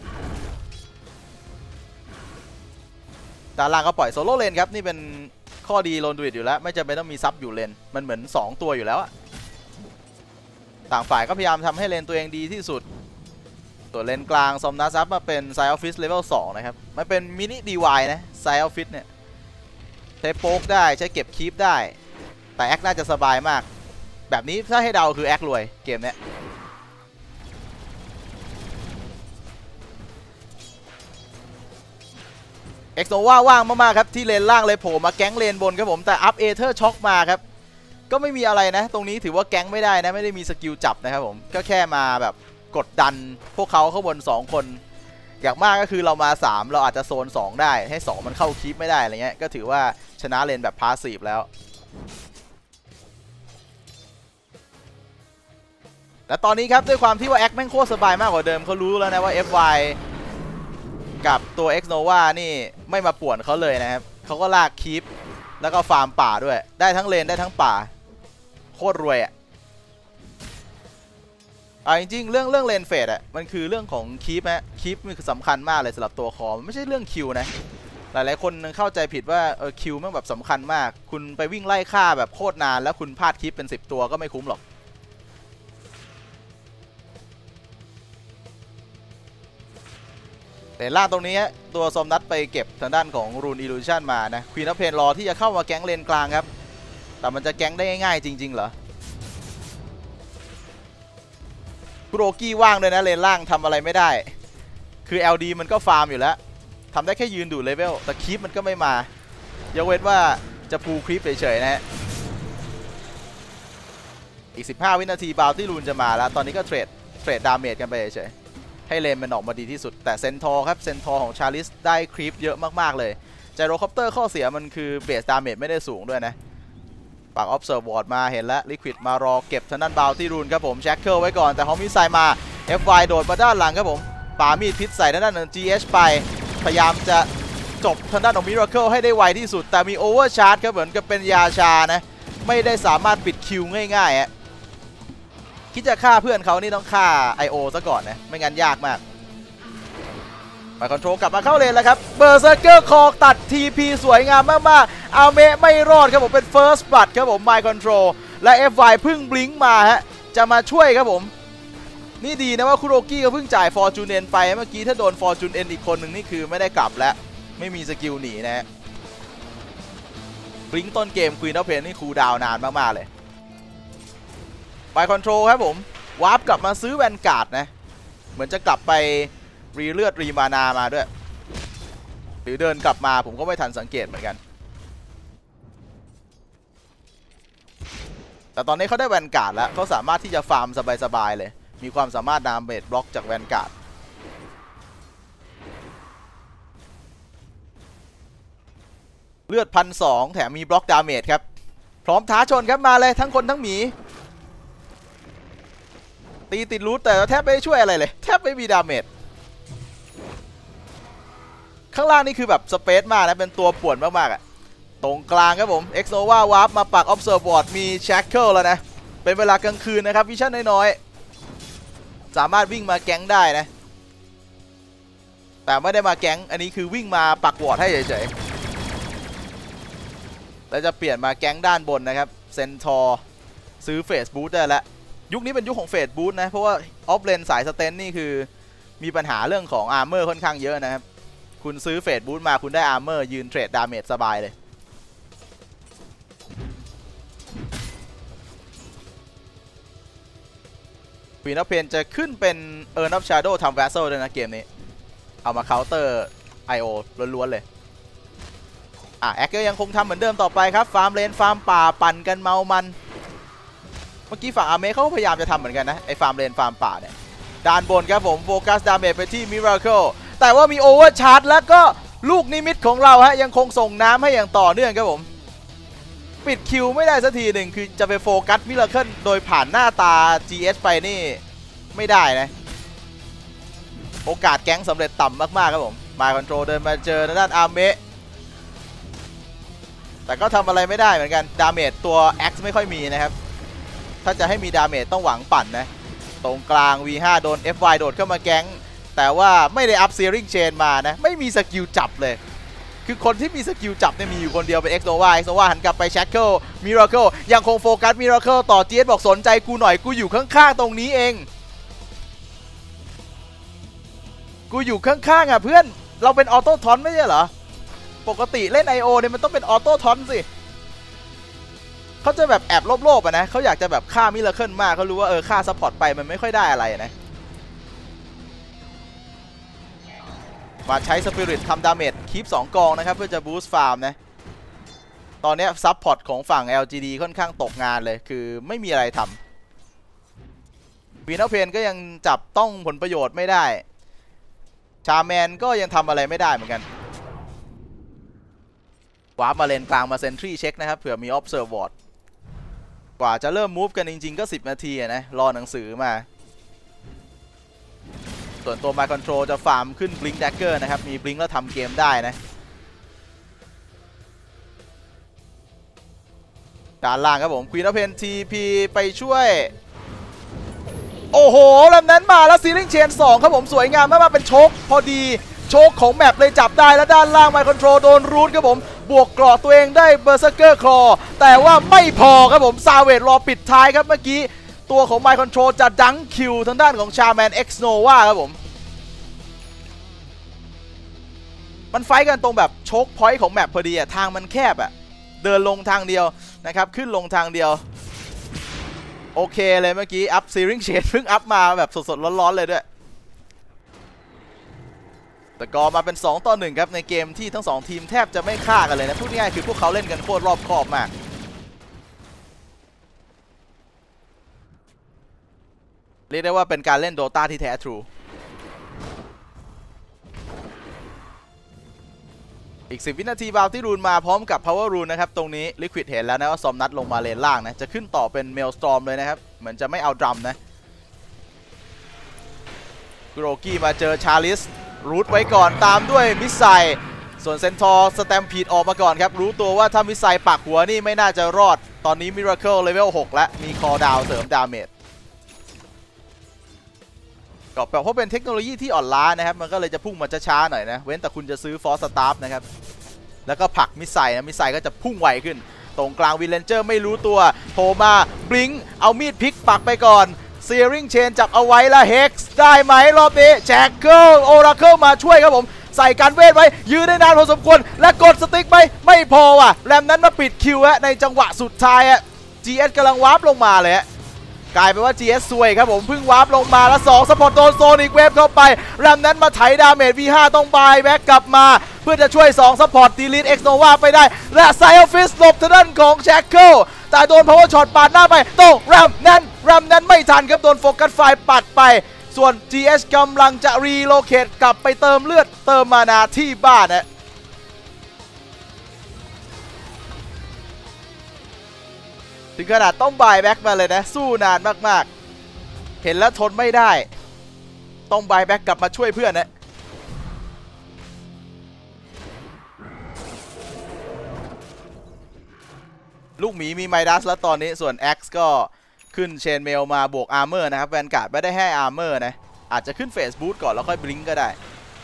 ด้านล่างก็ปล่อยโซโล่เลนครับนี่เป็นข้อดีโลนดูดอยู่แล้วไม่จำเป็นต้องมีซับอยู่เลนมันเหมือนสองตัวอยู่แล้วอะต่างฝ่ายก็พยายามทำให้เลนตัวเองดีที่สุดตัวเลนกลางซอมนาซับมาเป็นไซออฟฟิศเลเวลสองนะครับมันเป็นมินิดีวายนะไซออฟฟิศเนี่ยใช้โป๊กได้ใช้เก็บคีปได้แต่แอคน่าจะสบายมากแบบนี้ถ้าให้เดาคือแอครวยเกมเนี้ยกโนวาว่างมากๆครับที่เลนล่างเลยโผล่มาแก๊งเลนบนครับผมแต่อัพเอเธอร์ช็อกมาครับก็ไม่มีอะไรนะตรงนี้ถือว่าแก๊งไม่ได้นะไม่ได้มีสกิลจับนะครับผมก็แค่มาแบบกดดันพวกเขาข้างบนสองคนอย่างมากก็คือเรามาสามเราอาจจะโซนสองได้ให้สองมันเข้าคีปไม่ได้อะไรเงี้ยก็ถือว่าชนะเลนแบบพาสซีฟแล้วและตอนนี้ครับด้วยความที่ว่าแอคแม่งโคตรสบายมากกว่าเดิมเขารู้แล้วนะว่า เอฟ วาย กับตัว X Nova นี่ไม่มาป่วนเขาเลยนะครับเขาก็ลากคีปแล้วก็ฟาร์มป่าด้วยได้ทั้งเลนได้ทั้งป่าโคตรรวยอ่ะอ่าจริงๆเรื่องเรื่องเลนเฟดอ่ะมันคือเรื่องของคีปฮะคีปมันคือสำคัญมากเลยสำหรับตัวคอมไม่ใช่เรื่องคิวนะหลายๆคนเข้าใจผิดว่าเออคิวมันแบบสำคัญมากคุณไปวิ่งไล่ฆ่าแบบโคตรนานแล้วคุณพลาดคีปเป็นสิบตัวก็ไม่คุ้มหรอกแต่ล่างตรงนี้ตัวซอมนัดไปเก็บทางด้านของรูนอิลูชันมานะควีนออฟเพนรอที่จะเข้ามาแก๊งเลนกลางครับแต่มันจะแก๊งได้ง่ายๆจริงๆเหรอคุโรกี้ว่างเลยนะเลนล่างทำอะไรไม่ได้คือ แอล ดี มันก็ฟาร์มอยู่แล้วทำได้แค่ยืนดูเลเวลแต่คลิปมันก็ไม่มายกเว้นว่าจะพูคลิปเฉยๆนะฮะอีกสิบห้าวินาทีบาวที่รูนจะมาแล้วตอนนี้ก็เทรดเทรดดาเมจกันไปเฉยๆให้เลนมันออกมาดีที่สุดแต่เซนทอร์ครับเซนทอร์ของชาลิสได้คลิปเยอะมากๆเลยไจโรคอปเตอร์ข้อเสียมันคือเบสดาเมจไม่ได้สูงด้วยนะปากออฟเซิร์ฟวอร์ดมาเห็นแล้วลิควิดมารอเก็บทางด้านบาวที่รูนครับผมแจ็คเกิลไว้ก่อนแต่ฮอมมิไซมา เอฟ วาย โดดมาด้านหลังครับผมป่ามีดพิษใส่ทางด้านของ จี เอช ไปพยายามจะจบทางด้านของมิราเคิลให้ได้ไวที่สุดแต่มีโอเวอร์ชาร์จครับเหมือนกับเป็นยาชานะไม่ได้สามารถปิดคิวง่ายๆฮะคิดจะฆ่าเพื่อนเขานี่ต้องฆ่า ไอ โอ ซะก่อนนะไม่งั้นยากมากไปคอนโทรลกลับมาเข้าเลนแล้วครับเบอร์เซอร์เกอร์คอตัด ที พี สวยงามมากๆอาเมะไม่รอดครับผมเป็น First Blood ครับผมไมค์คอนโทรลและ เอฟ วาย เพิ่งบลิงก์มาฮะจะมาช่วยครับผมนี่ดีนะว่าคุโรกี้ก็เพิ่งจ่ายฟอร์จูเนนไปเมื่อกี้ถ้าโดนฟอร์จูเนนอีกคนหนึ่งนี่คือไม่ได้กลับแล้วไม่มีสกิลหนีนะฮะบลิงก์ต้นเกมควีนออฟเพนนี่คูลดาวน์นานมากๆเลยไมค์คอนโทรลครับผมวาร์ปกลับมาซื้อแวนการ์ดนะเหมือนจะกลับไปรีเลือดรีมานามาด้วยหรือเดินกลับมาผมก็ไม่ทันสังเกตเหมือนกันแต่ตอนนี้เขาได้แวนการ์ดแล้วเขาสามารถที่จะฟาร์มสบายๆเลยมีความสามารถดามเมจบล็อกจากแวนการ์ดเลือดพันสองแถมมีบล็อกดาเมจครับพร้อมท้าชนครับมาเลยทั้งคนทั้งหมีตีติดรูทแต่แทบไม่ได้ช่วยอะไรเลยแทบไม่มีดาเมจข้างล่างนี่คือแบบสเปซมากนะเป็นตัวป่วนมากๆอ่ะตรงกลางครับผม X Nova วาร์ปมาปัก Observe Ward มี Shackle แล้วนะเป็นเวลากลางคืนนะครับวิชั่นน้อยๆสามารถวิ่งมาแก๊งได้นะแต่ไม่ได้มาแก๊งอันนี้คือวิ่งมาปักวอร์ดให้เฉยๆแล้วจะเปลี่ยนมาแก๊งด้านบนนะครับเซนทอร์ซื้อเฟสบูทได้แล้วยุคนี้เป็นยุคของเฟสบูทนะเพราะว่าออฟเลนสายสเตนนี่คือมีปัญหาเรื่องของอาร์เมอร์ค่อนข้างเยอะนะครับคุณซื้อเฟสบูทมาคุณได้อาร์เมอร์ยืนเทรดดาเมจสบายเลยควีนออฟเพนจะขึ้นเป็นเอิร์นออฟชาโดว์ทำแวสเซิลด้วยนะเกมนี้เอามาเคาน์เตอร์ ไอ โอ ล้วนๆเลยอ่ะแอคก็ยังคงทำเหมือนเดิมต่อไปครับฟาร์มเลนฟาร์มป่าปั่นกันเมามันเมื่อกี้ฝั่งอาเมะเขาพยายามจะทำเหมือนกันนะไอ้ฟาร์มเลนฟาร์มป่าเนี่ยด้านบนครับผมโฟกัสดาเมจไปที่มิราเคิลแต่ว่ามีโอเวอร์ชาร์จแล้วก็ลูกนิมิตของเราฮะยังคงส่งน้ำให้อย่างต่อเนื่องครับผมปิดคิวไม่ได้สักทีหนึ่งคือจะไปโฟกัสมิราเคิลโดยผ่านหน้าตา จี เอส ไปนี่ไม่ได้นะโอกาสแก๊งสำเร็จต่ำมากๆครับผมมาคอนโทรลเดินมาเจอด้านอาเมะแต่ก็ทำอะไรไม่ได้เหมือนกันดาเมจตัว X ไม่ค่อยมีนะครับถ้าจะให้มีดาเมจต้องหวังปั่นนะตรงกลาง วี ห้า โดน เอฟ วาย โดดเข้ามาแก๊งแต่ว่าไม่ได้อัพเซียริงเชนมานะไม่มีสกิลจับเลยคือคนที่มีสกิลจับเนี่ยมีอยู่คนเดียวเป็น X Nova X Nova หันกลับไป Shackle Miracle ยังคงโฟกัส Miracle ต่อ จี เอส บอกสนใจกูหน่อยกูอยู่ข้างๆตรงนี้เองกูอยู่ข้างๆอ่ะเพื่อนเราเป็นออโต้ทอนไม่ใช่เหรอปกติเล่น ไอ โอ เนี่ยมันต้องเป็นออโต้ทอนสิเขาจะแบบแอบโลภๆอ่ะนะเขาอยากจะแบบฆ่ามิราเคิลมากเขารู้ว่าเออฆ่าซัพพอร์ตไปมันไม่ค่อยได้อะไรนะมาใช้สปิริตทำดาเมจคีปสองกองนะครับเพื่อจะบูสต์ฟาร์มนะตอนนี้ซับพอร์ตของฝั่ง แอล จี ดี ค่อนข้างตกงานเลยคือไม่มีอะไรทำวีนอลเพนก็ยังจับต้องผลประโยชน์ไม่ได้ชาแมนก็ยังทำอะไรไม่ได้เหมือนกันวาร์ปมาเลนกลางมาเซนทรีเช็คนะครับเผื่อมี Observe Ward กว่าจะเริ่มมูฟกันจริงๆก็สิบนาทีนะรอหนังสือมาส่วนตัว My Control จะฟาร์มขึ้น Blink Dagger นะครับมี Blink แล้วทำเกมได้นะด้านล่างครับผม Queen of Pen ที พี ไปช่วยโอ้โหลำนั้นมาแล้ว Searing Chain สองครับผมสวยงามมากๆเป็นโชคพอดีโชคของแมปเลยจับได้แล้วด้านล่าง My Control โดนรูทครับผมบวกกรอบตัวเองได้ Berserker Claw แต่ว่าไม่พอครับผมซาเวจรอปิดท้ายครับเมื่อกี้ตัวของ My Control จะดังคิวทางด้านของ Shaman X Nova ครับผมมันไฟกันตรงแบบโชคพอยต์ของแมปพอดีอะทางมันแคบอะเดินลงทางเดียวนะครับขึ้นลงทางเดียวโอเคเลยเมื่อกี้อัพ Searing Chain เพิ่งอัพมาแบบสดๆร้อนๆเลยด้วยแต่ก็มาเป็นสองต่อหนึ่งครับในเกมที่ทั้งสองทีมแทบจะไม่ฆ่ากันเลยนะพูดง่ายๆคือพวกเขาเล่นกันโคตรรอบคอบมากเรียกได้ว่าเป็นการเล่นโดตาที่แท้ทรูอีกสิบวินาทีบาวที่รูนมาพร้อมกับ Power Rune นะครับตรงนี้ Liquid เห็นแล้วนะว่าซอมนัดลงมาเลนล่างนะจะขึ้นต่อเป็น Maelstrom เลยนะครับเหมือนจะไม่เอาดรัมนะกุโรกี้มาเจอชาลิสรูทไว้ก่อนตามด้วยมิสไซส่วนเซนทอร์สแตมพีดออกมาก่อนครับรู้ตัวว่าถ้ามิสไซปักหัวนี่ไม่น่าจะรอดตอนนี้มิราเคิลเลเวลหกแล้วมีคอดาวเสริมดาเมจก็แปลว่าเป็นเทคโนโลยีที่อ่อนล้านะครับมันก็เลยจะพุ่งมาช้าๆหน่อยนะเว้นแต่คุณจะซื้อฟอร์สตาร์ฟนะครับแล้วก็ผลักมิสไซนะมิสไซก็จะพุ่งไวขึ้นตรงกลางวิลเลนเจอร์ไม่รู้ตัวโผล่มาบลิงเอามีดพลิกปักไปก่อนSearing Chain จับเอาไว้ละ Hex ได้ไหมรอบนี้แจ็คเกิลโอราเคิลมาช่วยครับผมใส่การเวทไว้ยืนได้นานพอสมควรและกดสติ๊กไปไม่พอว่ะแรมนั้นมาปิดคิวฮะในจังหวะสุดท้ายอะ จี เอส กำลังวาร์ปลงมาเลยฮะกลายเป็นว่า จี เอส ซวยครับผมเพิ่งวาร์ปลงมาแล้วสองสปอร์ตโดนโซนอีกเวฟเข้าไปแรมนั้นมาไถดาเมจ วี ห้า ต้องบายแบ็กกลับมาเพื่อจะช่วยสองสปอร์ตดีลิท X Nova ไปได้และไซออฟฟิศหลบทางด้านของแจ็คเกิลแต่โดน Power Shot ปาดหน้าไปตรงแรมนั้นแรมนั้นไม่ทันครับโดนโฟกัสไฟปัดไปส่วน จี เอส กำลังจะรีโลเคทกลับไปเติมเลือดเติมมานาที่บ้านนะถึงขนาดต้องบายแบ็กมาเลยนะสู้นานมากๆเห็นแล้วทนไม่ได้ต้องบายแบ็กกลับมาช่วยเพื่อนนะลูกหมีมีไมดัสแล้วตอนนี้ส่วน X ก็ขึ้นเชนเมลมาบวกอาร์เมอร์นะครับแวนการ์ดไม่ได้ให้อาร์เมอร์นะอาจจะขึ้นเฟสบูทก่อนแล้วค่อยบลิงก์ก็ได้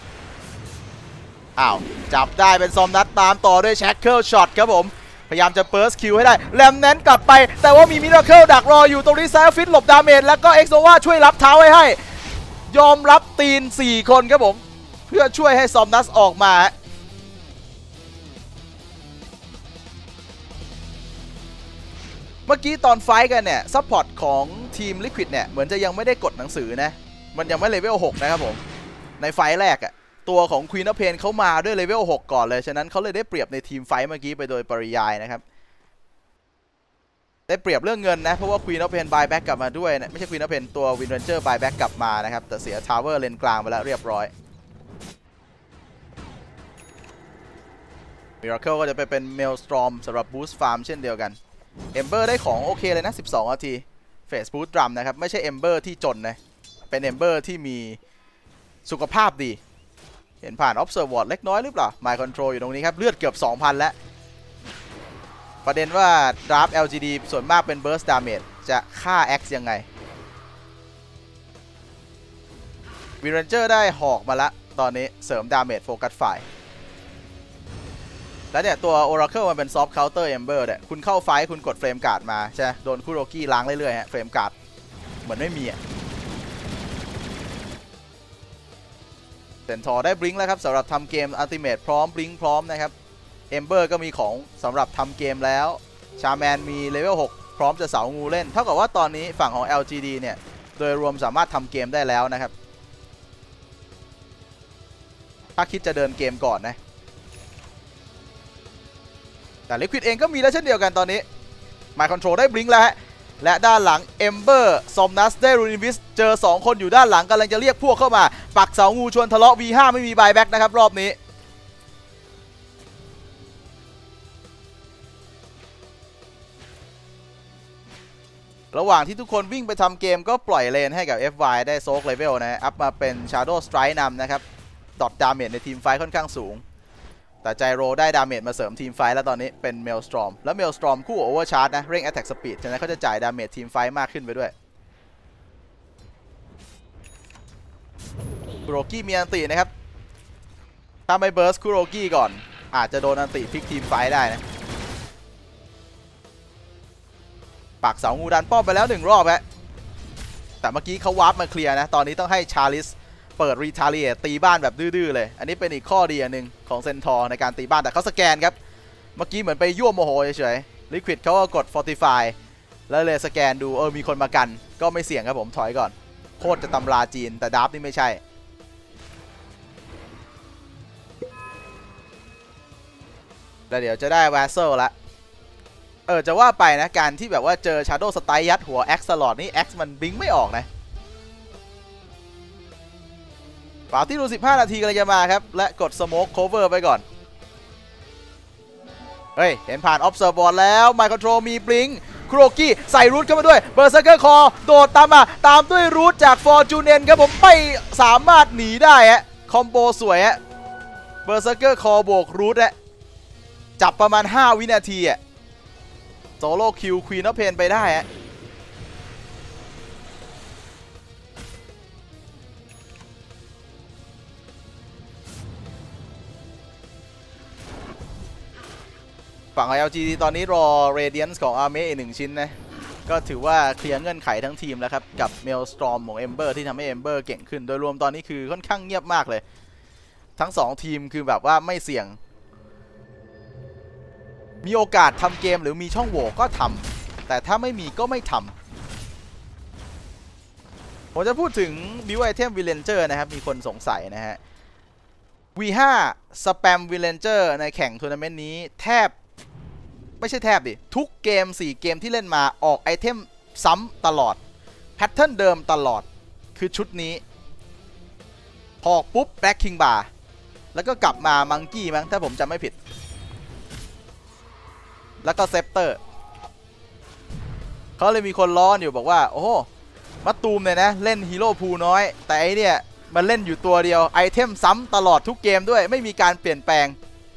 อ้าวจับได้เป็นซอมนัดตามต่อด้วยแช็คเกิลช็อตครับผมพยายามจะเปิร์สคิวให้ได้แรมแนนกลับไปแต่ว่ามีมิราเคิลดักรออยู่ตรงนี้ไซฟิตหลบดาเมจแล้วก็เอ็กโซวาช่วยรับเท้าไว้ให้ยอมรับตีนสี่คนครับผมเพื่อช่วยให้ซอมนัสออกมาเมื่อกี้ตอนไฟกันเนี่ยซัพพอร์ตของทีม Liquid เนี่ยเหมือนจะยังไม่ได้กดหนังสือนะมันยังไม่เลเวลหกนะครับผมในไฟแรกอะตัวของ Queen of Pain เขามาด้วยเลเวลหกก่อนเลยฉะนั้นเขาเลยได้เปรียบในทีมไฟเมื่อกี้ไปโดยปริยายนะครับได้เปรียบเรื่องเงินนะเพราะว่า Queen of Pain buy back กลับมาด้วยนะไม่ใช่ Queen of Pain ตัว Wind Ranger buy back กลับมานะครับแต่เสีย Tower เลนกลางไปแล้วเรียบร้อย Miracle ก็จะไปเป็น Maelstrom สำหรับ Boost Farm เช่นเดียวกัน Ember ได้ของโอเคเลยนะสิบสองนาที Face Boost Drum นะครับไม่ใช่ Ember ที่จนนะเป็น Ember ที่มีสุขภาพดีเห็นผ่าน Observe Ward เล็กน้อยหรือเปล่า My Control อยู่ตรงนี้ครับเลือดเกือบ สองพัน แล้วประเด็นว่า Draft แอล จี ดี ส่วนมากเป็น Burst Damage จะฆ่า X ยังไง Wind Ranger ได้หอกมาละตอนนี้เสริม Damage Focus Fire แล้วเนี่ยตัว Oracle มันเป็น Soft Counter Ember เนี่ยคุณเข้าไฟคุณกดเฟรมการ์ดมาใช่โดนคุโรกี้ล้างเรื่อยๆฮะเฟรมการ์ดเหมือนไม่มีอ่ะเซนทอร์ได้บลิงก์แล้วครับสำหรับทำเกมอัลติเมทพร้อมบลิงก์พร้อมนะครับเอมเบอร์ก็มีของสำหรับทำเกมแล้วชาแมนมีเลเวลหกพร้อมจะเสางูเล่นเท่ากับว่าตอนนี้ฝั่งของ แอล จี ดี เนี่ยโดยรวมสามารถทำเกมได้แล้วนะครับถ้าคิดจะเดินเกมก่อนนะแต่ลิควิดเองก็มีแล้วเช่นเดียวกันตอนนี้มาคอนโทรลได้บลิงก์แล้วฮะและด้านหลังเอมเบอร์ซอมนัสได้รูนิวิสเจอสองคนอยู่ด้านหลังกำลังจะเรียกพวกเข้ามาปักเสางูชวนทะเลาะ วี ห้า ไม่มีบายแบ็กนะครับรอบนี้ระหว่างที่ทุกคนวิ่งไปทำเกมก็ปล่อยเลนให้กับ เอฟ วาย ได้โซกเลเวลนะอัพมาเป็น Shadow Strike นำนะครับดอทดาเมจในทีมไฟค่อนข้างสูงแต่ไจโรได้ดาเมจมาเสริมทีมไฟแล้วตอนนี้เป็นเมลสตรอมแล้วเมลสตรอมคู่โอเวอร์ชาร์จนะเร่ง Attack Speed ฉะนั้นเขาจะจ่ายดาเมจทีมไฟมากขึ้นไปด้วยคุโรกี้มีอันตินะครับถ้าไม่เบิร์สคุโรกี้ก่อนอาจจะโดนอันติพลิกทีมไฟได้นะปักเสางูดันป้อมไปแล้วหนึ่งรอบฮะแต่เมื่อกี้เขาวาร์ปมาเคลียร์นะตอนนี้ต้องให้ชาลิสเปิดรีทาลีเอตตีบ้านแบบดื้อๆเลยอันนี้เป็นอีกข้อดีอันหนึ่งของเซนทอร์ในการตีบ้านแต่เขาสแกนครับเมื่อกี้เหมือนไปยั่วโมโหเฉยๆลิควิดเขาก็กด Fortify แล้วเลยสแกนดูเออมีคนมากันก็ไม่เสี่ยงครับผมถอยก่อนโคตรจะตำราจีนแต่ดับนี่ไม่ใช่แล้วเดี๋ยวจะได้แวสเซลละเออจะว่าไปนะการที่แบบว่าเจอ Shadow Strike ยัดหัว X ตลอดนี่ X มันบิงไม่ออกนะฝากที่ดูสิบห้านาทีกำลังจะมาครับและกด Smoke Cover ไปก่อนเฮ้ยเห็นผ่าน Observer แล้วไมค์คอนโทรลมีบลิงคุโรกี้ใส่รูทเข้ามาด้วยเบอร์เซอร์เกอร์คอโดดตามมาตามด้วยรูทจากฟอร์จูเนนครับผมไม่สามารถหนีได้ฮะคอมโบสวยฮะเบอร์เซอร์เกอร์คอบวกรูทฮะจับประมาณห้าวินาทีอ่ะโซโล่คิวควีนออฟเพนไปได้ฮะฝั่ง แอล จี ดี ตอนนี้รอ Radiance ของ Armeh อีกหนึ่งชิ้นนะก็ถือว่าเคลียร์เงื่อนไขทั้งทีมแล้วครับกับ Maelstrom ของ Ember ที่ทำให้ Ember เก่งขึ้นโดยรวมตอนนี้คือค่อนข้างเงียบมากเลยทั้งสองทีมคือแบบว่าไม่เสี่ยงมีโอกาสทำเกมหรือมีช่องโหว่ก็ทำแต่ถ้าไม่มีก็ไม่ทำผมจะพูดถึง Build Item Villager นะครับมีคนสงสัยนะฮะ วี ห้า สแปม Villager ในแข่งทัวร์นาเมนต์นี้แทบไม่ใช่แทบดิทุกเกมสี่เกมที่เล่นมาออกไอเทมซ้ำตลอดแพทเทิร์นเดิมตลอดคือชุดนี้พอปุ๊บแบล็คคิงบาร์แล้วก็กลับมามังกี้มั้งถ้าผมจำไม่ผิดแล้วก็เซปเตอร์เขาเลยมีคนล้ออยู่บอกว่าโอ้โหมัตตูมเนี่ยนะเล่นฮีโร่พูน้อยแต่ไอเนี่ยมันเล่นอยู่ตัวเดียวไอเทมซ้ำตลอดทุกเกมด้วยไม่มีการเปลี่ยนแปลง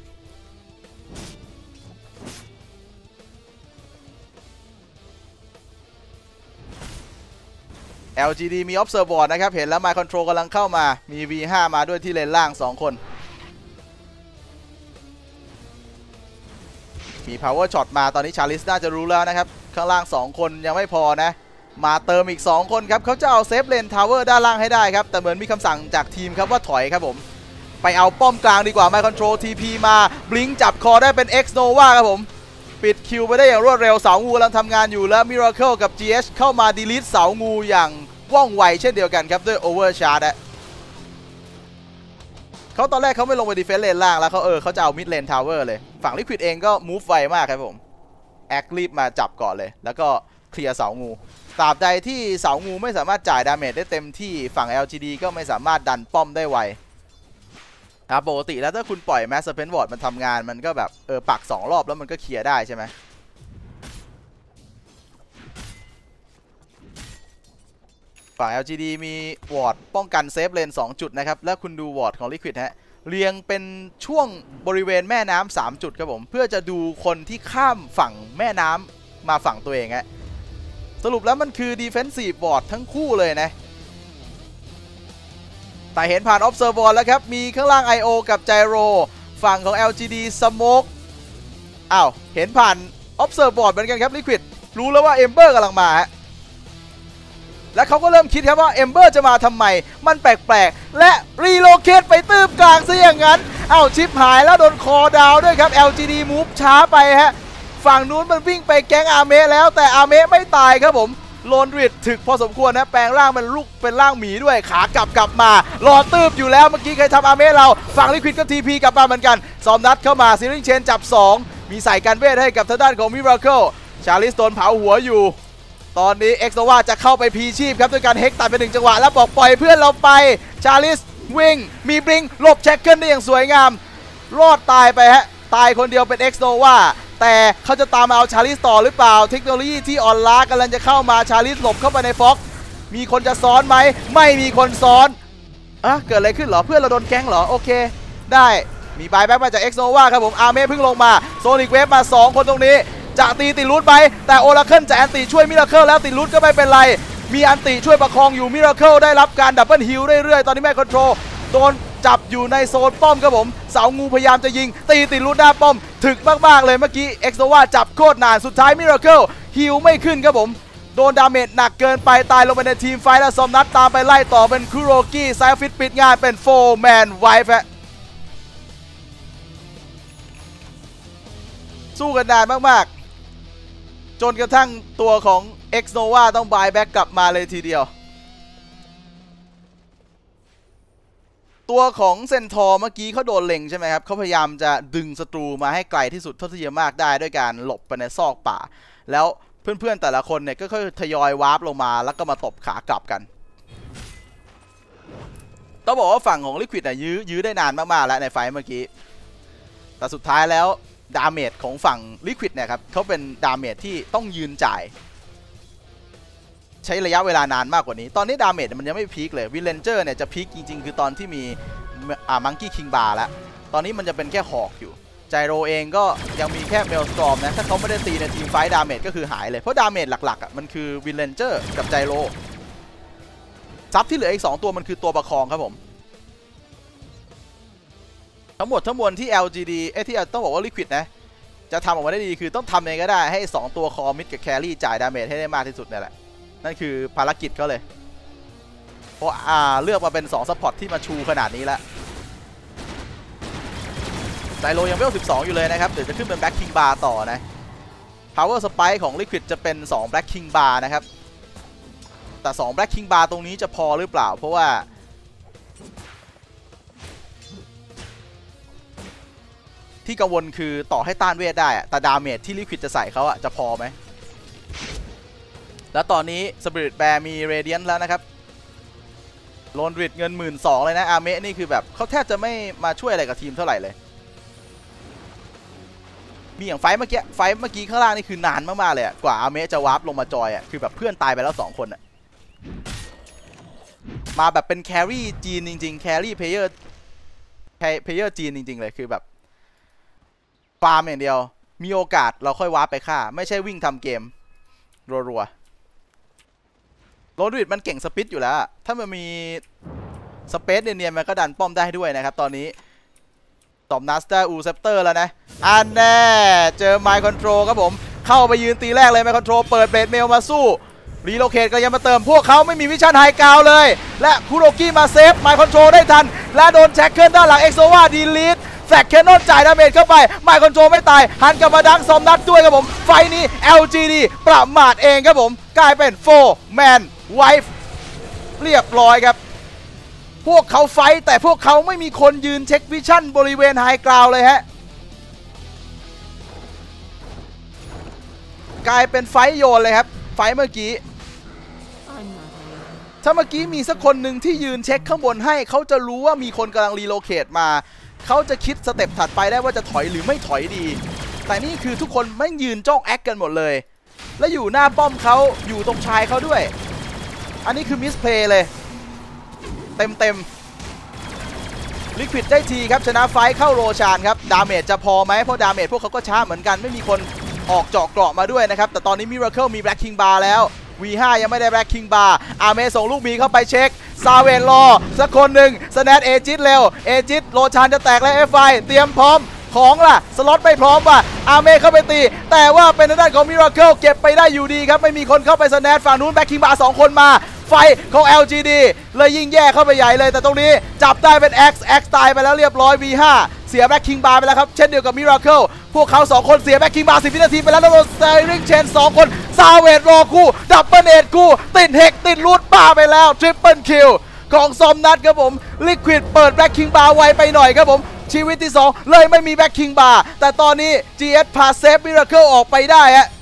แอล จี ดี มี Observer นะครับเห็นแล้ว My Control กำลังเข้ามามี วี ห้า มาด้วยที่เลนล่างสองคนมี Power Shot มาตอนนี้ชาลิสน่าจะรู้แล้วนะครับข้างล่างสองคนยังไม่พอนะมาเติมอีกสองคนครับเขาจะเอาเซฟเลนทาวเวอร์ด้านล่างให้ได้ครับแต่เหมือนมีคำสั่งจากทีมครับว่าถอยครับผมไปเอาป้อมกลางดีกว่า My Control ที พี มาบลิงจับคอได้เป็น X Nova ครับผมปิดคิวไปได้อย่างรวดเร็วเสางูกำลังทำงานอยู่แล้ว Miracle กับ จี เอช เข้ามาดีลิทเสางูอย่างว่องไวเช่นเดียวกันครับด้วย Overcharge อะเขาตอนแรกเขาไม่ลงไปดีเฟนส์เลนล่างแล้วเขาเออเขาจะเอามิดเลนทาวเวอร์เลยฝั่งลิควิดเองก็มูฟไวมากครับผมแอครีบมาจับก่อนเลยแล้วก็เคลียร์เสางูตราบใดที่เสางูไม่สามารถจ่ายดาเมจได้เต็มที่ฝั่ง แอล จี ดี ก็ไม่สามารถดันป้อมได้ไวครับปกติแล้วถ้าคุณปล่อยแมสเซอร์เพนวอร์ดมันทำงานมันก็แบบเออปักสองรอบแล้วมันก็เคลียร์ได้ใช่ไหมฝั่ง แอล จี ดี มีวอร์ดป้องกันเซฟเลนสองจุดนะครับแล้วคุณดูวอร์ดของ Liquid ฮะเรียงเป็นช่วงบริเวณแม่น้ำสามจุดครับผมเพื่อจะดูคนที่ข้ามฝั่งแม่น้ำมาฝั่งตัวเองฮะสรุปแล้วมันคือ Defensive Ward ทั้งคู่เลยนะแต่เห็นผ่าน Observer แล้วครับมีข้างล่าง ไอ โอ กับ Gyro ฝั่งของ แอล จี ดี Smoke อ้าวเห็นผ่าน Observer เหมือนกันครับ Liquid รู้แล้วว่า Ember กำลังมาฮะและเขาก็เริ่มคิดครับว่า Ember จะมาทำไมมันแปลกๆและรีโลเคทไปตื้มกลางซะอย่างนั้นอ้าวชิปหายแล้วโดนคอดาวด้วยครับ แอล จี ดี มูฟช้าไปฮะฝั่งนู้นมันวิ่งไปแก๊งอาเมะแล้วแต่อาเมะไม่ตายครับผมโลนริดถึกพอสมควรนะแปลงร่างเป็นลูกเป็นร่างหมีด้วยขากลับกลับมารอตืบอยู่แล้วเมื่อกี้ใครทำอาเมเราฝั่งลิควิดก็ทีพีกลับมาเหมือนกันซอมนัดเข้ามาซีริงเชนจับสองมีใส่การเวทให้กับทางด้านของมิราเคิลชาลิสโดนเผาหัวอยู่ตอนนี้เอ็กโซวาจะเข้าไปพีชีพครับด้วยการเฮกตัดไปหนึ่งจังหวะแล้วบอกปล่อยเพื่อนเราไปชาลิสวิ่งมีบลิงหลบแจ็คเกิลได้อย่างสวยงามรอดตายไปฮะตายคนเดียวเป็นเอ็กโซวาแต่เขาจะตามมาเอาชาลิสต่อหรือเปล่าเทคโนโลยีที่อ่อนล้ากำลังจะเข้ามาชาลิสหลบเข้าไปในฟ็อกมีคนจะซ้อนไหมไม่มีคนซ้อนอ่ะเกิดอะไรขึ้นเหรอเพื่อนเราโดนแก๊งเหรอโอเคได้มีบายแบ็กมาจากเอ็กโซวาครับผมอาร์เมเพิ่งลงมาโซนิกเวฟมาสองคนตรงนี้จะตีติดรูทไปแต่โอราเคิลจะแอนติช่วยมิราเคิลแล้วติดรูทก็ไม่เป็นไรมีอันติช่วยประคองอยู่มิราเคิลได้รับการดับเบิลฮิลเรื่อยๆตอนนี้แม่คอนโทรลโดนจับอยู่ในโซนป้อมครับผมเสางูพยายามจะยิงตีติดรูทหน้าป้อมถึกมากๆเลยเมื่อกี้เอ็กโซวาจับโคตรนานสุดท้ายมิราเคิลฮิลไม่ขึ้นครับผมโดนดาเมจหนักเกินไปตายลงไปในทีมไฟและซอมนัดตามไปไล่ต่อเป็นคุโรกิไซฟิตปิดงานเป็นโฟร์แมนไวฟ์สู้กันนานมากๆจนกระทั่งตัวของ X Nova ต้องบายแบ็กกลับมาเลยทีเดียวตัวของเซนทอร์เมื่อกี้เขาโดนเล็งใช่ไหมครับเขาพยายามจะดึงศัตรูมาให้ไกลที่สุดเท่าที่จะมากได้ด้วยการหลบไปในซอกป่าแล้วเพื่อนๆแต่ละคนเนี่ยก็ค่อยทยอยวาร์ปลงมาแล้วก็มาตบขากลับกันต้องบอกว่าฝั่งของลิควิดน่ะยื้อยื้อได้นานมากๆแล้วในไฟเมื่อกี้แต่สุดท้ายแล้วดาเมจของฝั่งลิควิดเนี่ยครับเขาเป็นดาเมจที่ต้องยืนจ่ายใช้ระยะเวลานานมากกว่านี้ตอนนี้ดาเมจมันยังไม่พีคเลยวิลเลนเจอร์เนี่ยจะพีคจริงๆคือตอนที่มีอ่ามังกี้คิงบาร์แล้วตอนนี้มันจะเป็นแค่หอกอยู่ไจโรเองก็ยังมีแค่เมลสตอร์มนะถ้าเขาไม่ได้ตีในทีมไฟท์ดาเมจก็คือหายเลยเพราะดาเมจหลักๆอ่ะมันคือวิลเลนเจอร์กับไจโรซับที่เหลืออีกสองตัวมันคือตัวประคองครับผมทั้งหมดทั้งมวลที่ แอล จี ดี เอ้ที่ต้องบอกว่า Liquid นะจะทำออกมาได้ดีคือต้องทำเองก็ได้ให้สองตัวคอมิดกับแครี่จ่ายดาเมจให้ได้มากที่สุดนี่แหละนั่นคือภารกิจเขาเลยเพราะอ่าเลือกมาเป็นสองซัพพอร์ตที่มาชูขนาดนี้แล้วไซโลยังเวลสิบสองอยู่เลยนะครับเดี๋ยวจะขึ้นเป็นแบล็คคิงบาร์ต่อนะ Power Spike ของ Liquid จะเป็นสองแบล็คคิงบาร์นะครับแต่สองแบล็คคิงบาร์ตรงนี้จะพอหรือเปล่าเพราะว่าที่กังวลคือต่อให้ต้านเวทได้แต่ดาเมจที่ลิควิดจะใส่เขาอะจะพอไหมแล้วตอนนี้สปิริตแบร์มีเรเดียนแล้วนะครับโลนริดเงิน หนึ่งหมื่นสองพัน เลยนะอาเมะนี่คือแบบเขาแทบจะไม่มาช่วยอะไรกับทีมเท่าไหร่เลยมีอย่างไฟเมื่อกี้ไฟเมื่อกี้ข้างล่างนี่คือนานมากๆเลยกว่าอาเมะจะวาร์ปลงมาจอยอะคือแบบเพื่อนตายไปแล้วสองคนอะมาแบบเป็นแครี่จีนจริงๆแครี่เพลเยอร์เพลเยอร์จีนจริงๆเลยคือแบบฟาร์มอย่างเดียวมีโอกาสเราค่อยวาร์ปไปฆ่าไม่ใช่วิ่งทำเกมรัวๆโรดริดมันเก่งสปิดอยู่แล้วถ้ามันมีสเปซเนียนๆมันก็ดันป้อมได้ด้วยนะครับตอนนี้ตอบนัสได้อูเซปเตอร์แล้วนะอันแน่เจอไมค์คอนโทรลครับผมเข้าไปยืนตีแรกเลยไมค์คอนโทรลเปิดเบสเมลมาสู้รีโลเคทก็ยังมาเติมพวกเขาไม่มีวิชั่นไฮกราวเลยและคุโรกิมาเซฟไมค์คอนโทรลได้ทันและโดนแจ็คเกิลด้านหลังเอ็กโซวาดีลีทแฟกแคนนอนจ่ายดาเมจเข้าไปไมค์คอนโทรลไม่ตายหันกลับมาดังซอมนัดด้วยครับผมไฟนี้ แอล จี ดี ประมาทเองครับผมกลายเป็นโฟร์แมนไวฟ์เรียบร้อยครับพวกเขาไฟแต่พวกเขาไม่มีคนยืนเช็ควิชั่นบริเวณไฮกราวเลยฮะกลายเป็นไฟโยนเลยครับไฟเมื่อกี้ถ้าเมื่อกี้มีสักคนหนึ่งที่ยืนเช็คข้างบนให้เขาจะรู้ว่ามีคนกำลังรีโลเคทมาเขาจะคิดสเต็ปถัดไปได้ว่าจะถอยหรือไม่ถอยดีแต่นี่คือทุกคนไม่ยืนจ้องแอคกันหมดเลยและอยู่หน้าป้อมเขาอยู่ตรงชายเขาด้วยอันนี้คือมิสเพลย์เลยเต็มเต็มลิควิดได้ทีครับชนะไฟเข้าโรชานครับดาเมจจะพอไหมเพราะดาเมจพวกเขาก็ช้าเหมือนกันไม่มีคนออกเจาะเกราะมาด้วยนะครับแต่ตอนนี้มิราเคิลมีแบล็คคิงบาร์แล้ว วี ห้า ยังไม่ได้แบล็คคิงบาร์อาเมส่งลูกบีเข้าไปเช็คซาเวนรอสักคนหนึ่งสแนทเอจิตเร็วเอจิตโรชานจะแตกแล้วเอฟไฟเตรียมพร้อมของล่ะสล็อตไม่พร้อมว่ะอาเมเข้าไปตีแต่ว่าเป็นทางด้านของมิราเคิลเก็บไปได้อยู่ดีครับไม่มีคนเข้าไปสแนทฝั่งนู้นแบล็คคิงบาร์สองคนมาไฟของ แอล จี ดี เลยยิ่งแย่เข้าไปใหญ่เลยแต่ตรงนี้จับได้เป็น X X ตายไปแล้วเรียบร้อย วี ห้าสียแบ็คคิงบาร์ไปแล้วครับเช่นเดียวกับมิราเคิลพวกเขาสองคนเสียแบ็คคิงบาร์สิบวินาทีไปแล้วแล้วโดนสไตริงเชนสองคนซาเวตรอคู่ดับเบิลเอทคู่ติดเฮกติดรูทบาร์ไปแล้วทริปเปิลคิวของซอมนัทครับผมลิควิดเปิดแบ็คคิงบาร์ไวไปหน่อยครับผมชีวิตที่สองเลยไม่มีแบ็คคิงบาร์แต่ตอนนี้ จี เอส พาเซฟมิราเคิลออกไปได้ฮะ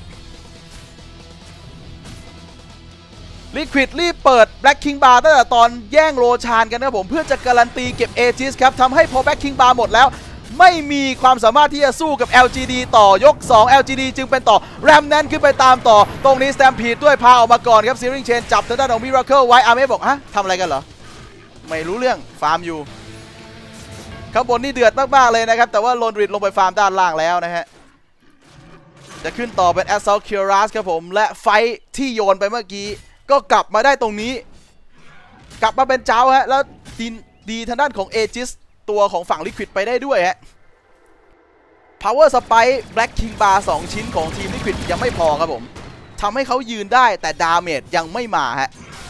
ลิควิดรีบเปิดแบล็คคิงบาร์ตั้งแต่ตอนแย่งโรชานกันนะครับผมเพื่อจะการันตีเก็บเอจิสครับทำให้พอแบล็คคิงบาร์หมดแล้วไม่มีความสามารถที่จะสู้กับ แอล จี ดี ต่อยกสอง แอล จี ดี จึงเป็นต่อแรมแนนขึ้นไปตามต่อตรงนี้สแตมพีดด้วยพาออกมาก่อนครับซีริงเชนจับทางด้านของมิราเคิลไว้อาร์เมบอกฮะทำอะไรกันเหรอไม่รู้เรื่องฟาร์มอยู่ข้างบนนี่เดือดมากๆเลยนะครับแต่ว่าโลนริดลงไปฟาร์มด้านล่างแล้วนะฮะจะขึ้นต่อเป็น Assault Cuirass ครับผมและไฟที่โยนไปเมื่อกี้ก็กลับมาได้ตรงนี้กลับมาเป็นเจ้าฮะแล้วดีดีทางด้านของเอจิสตัวของฝั่งลิควิดไปได้ด้วยฮะ Power Spike Black King Bar สองชิ้นของทีมลิควิดยังไม่พอครับผมทำให้เขายืนได้แต่ดาเมจยังไม่มาฮะ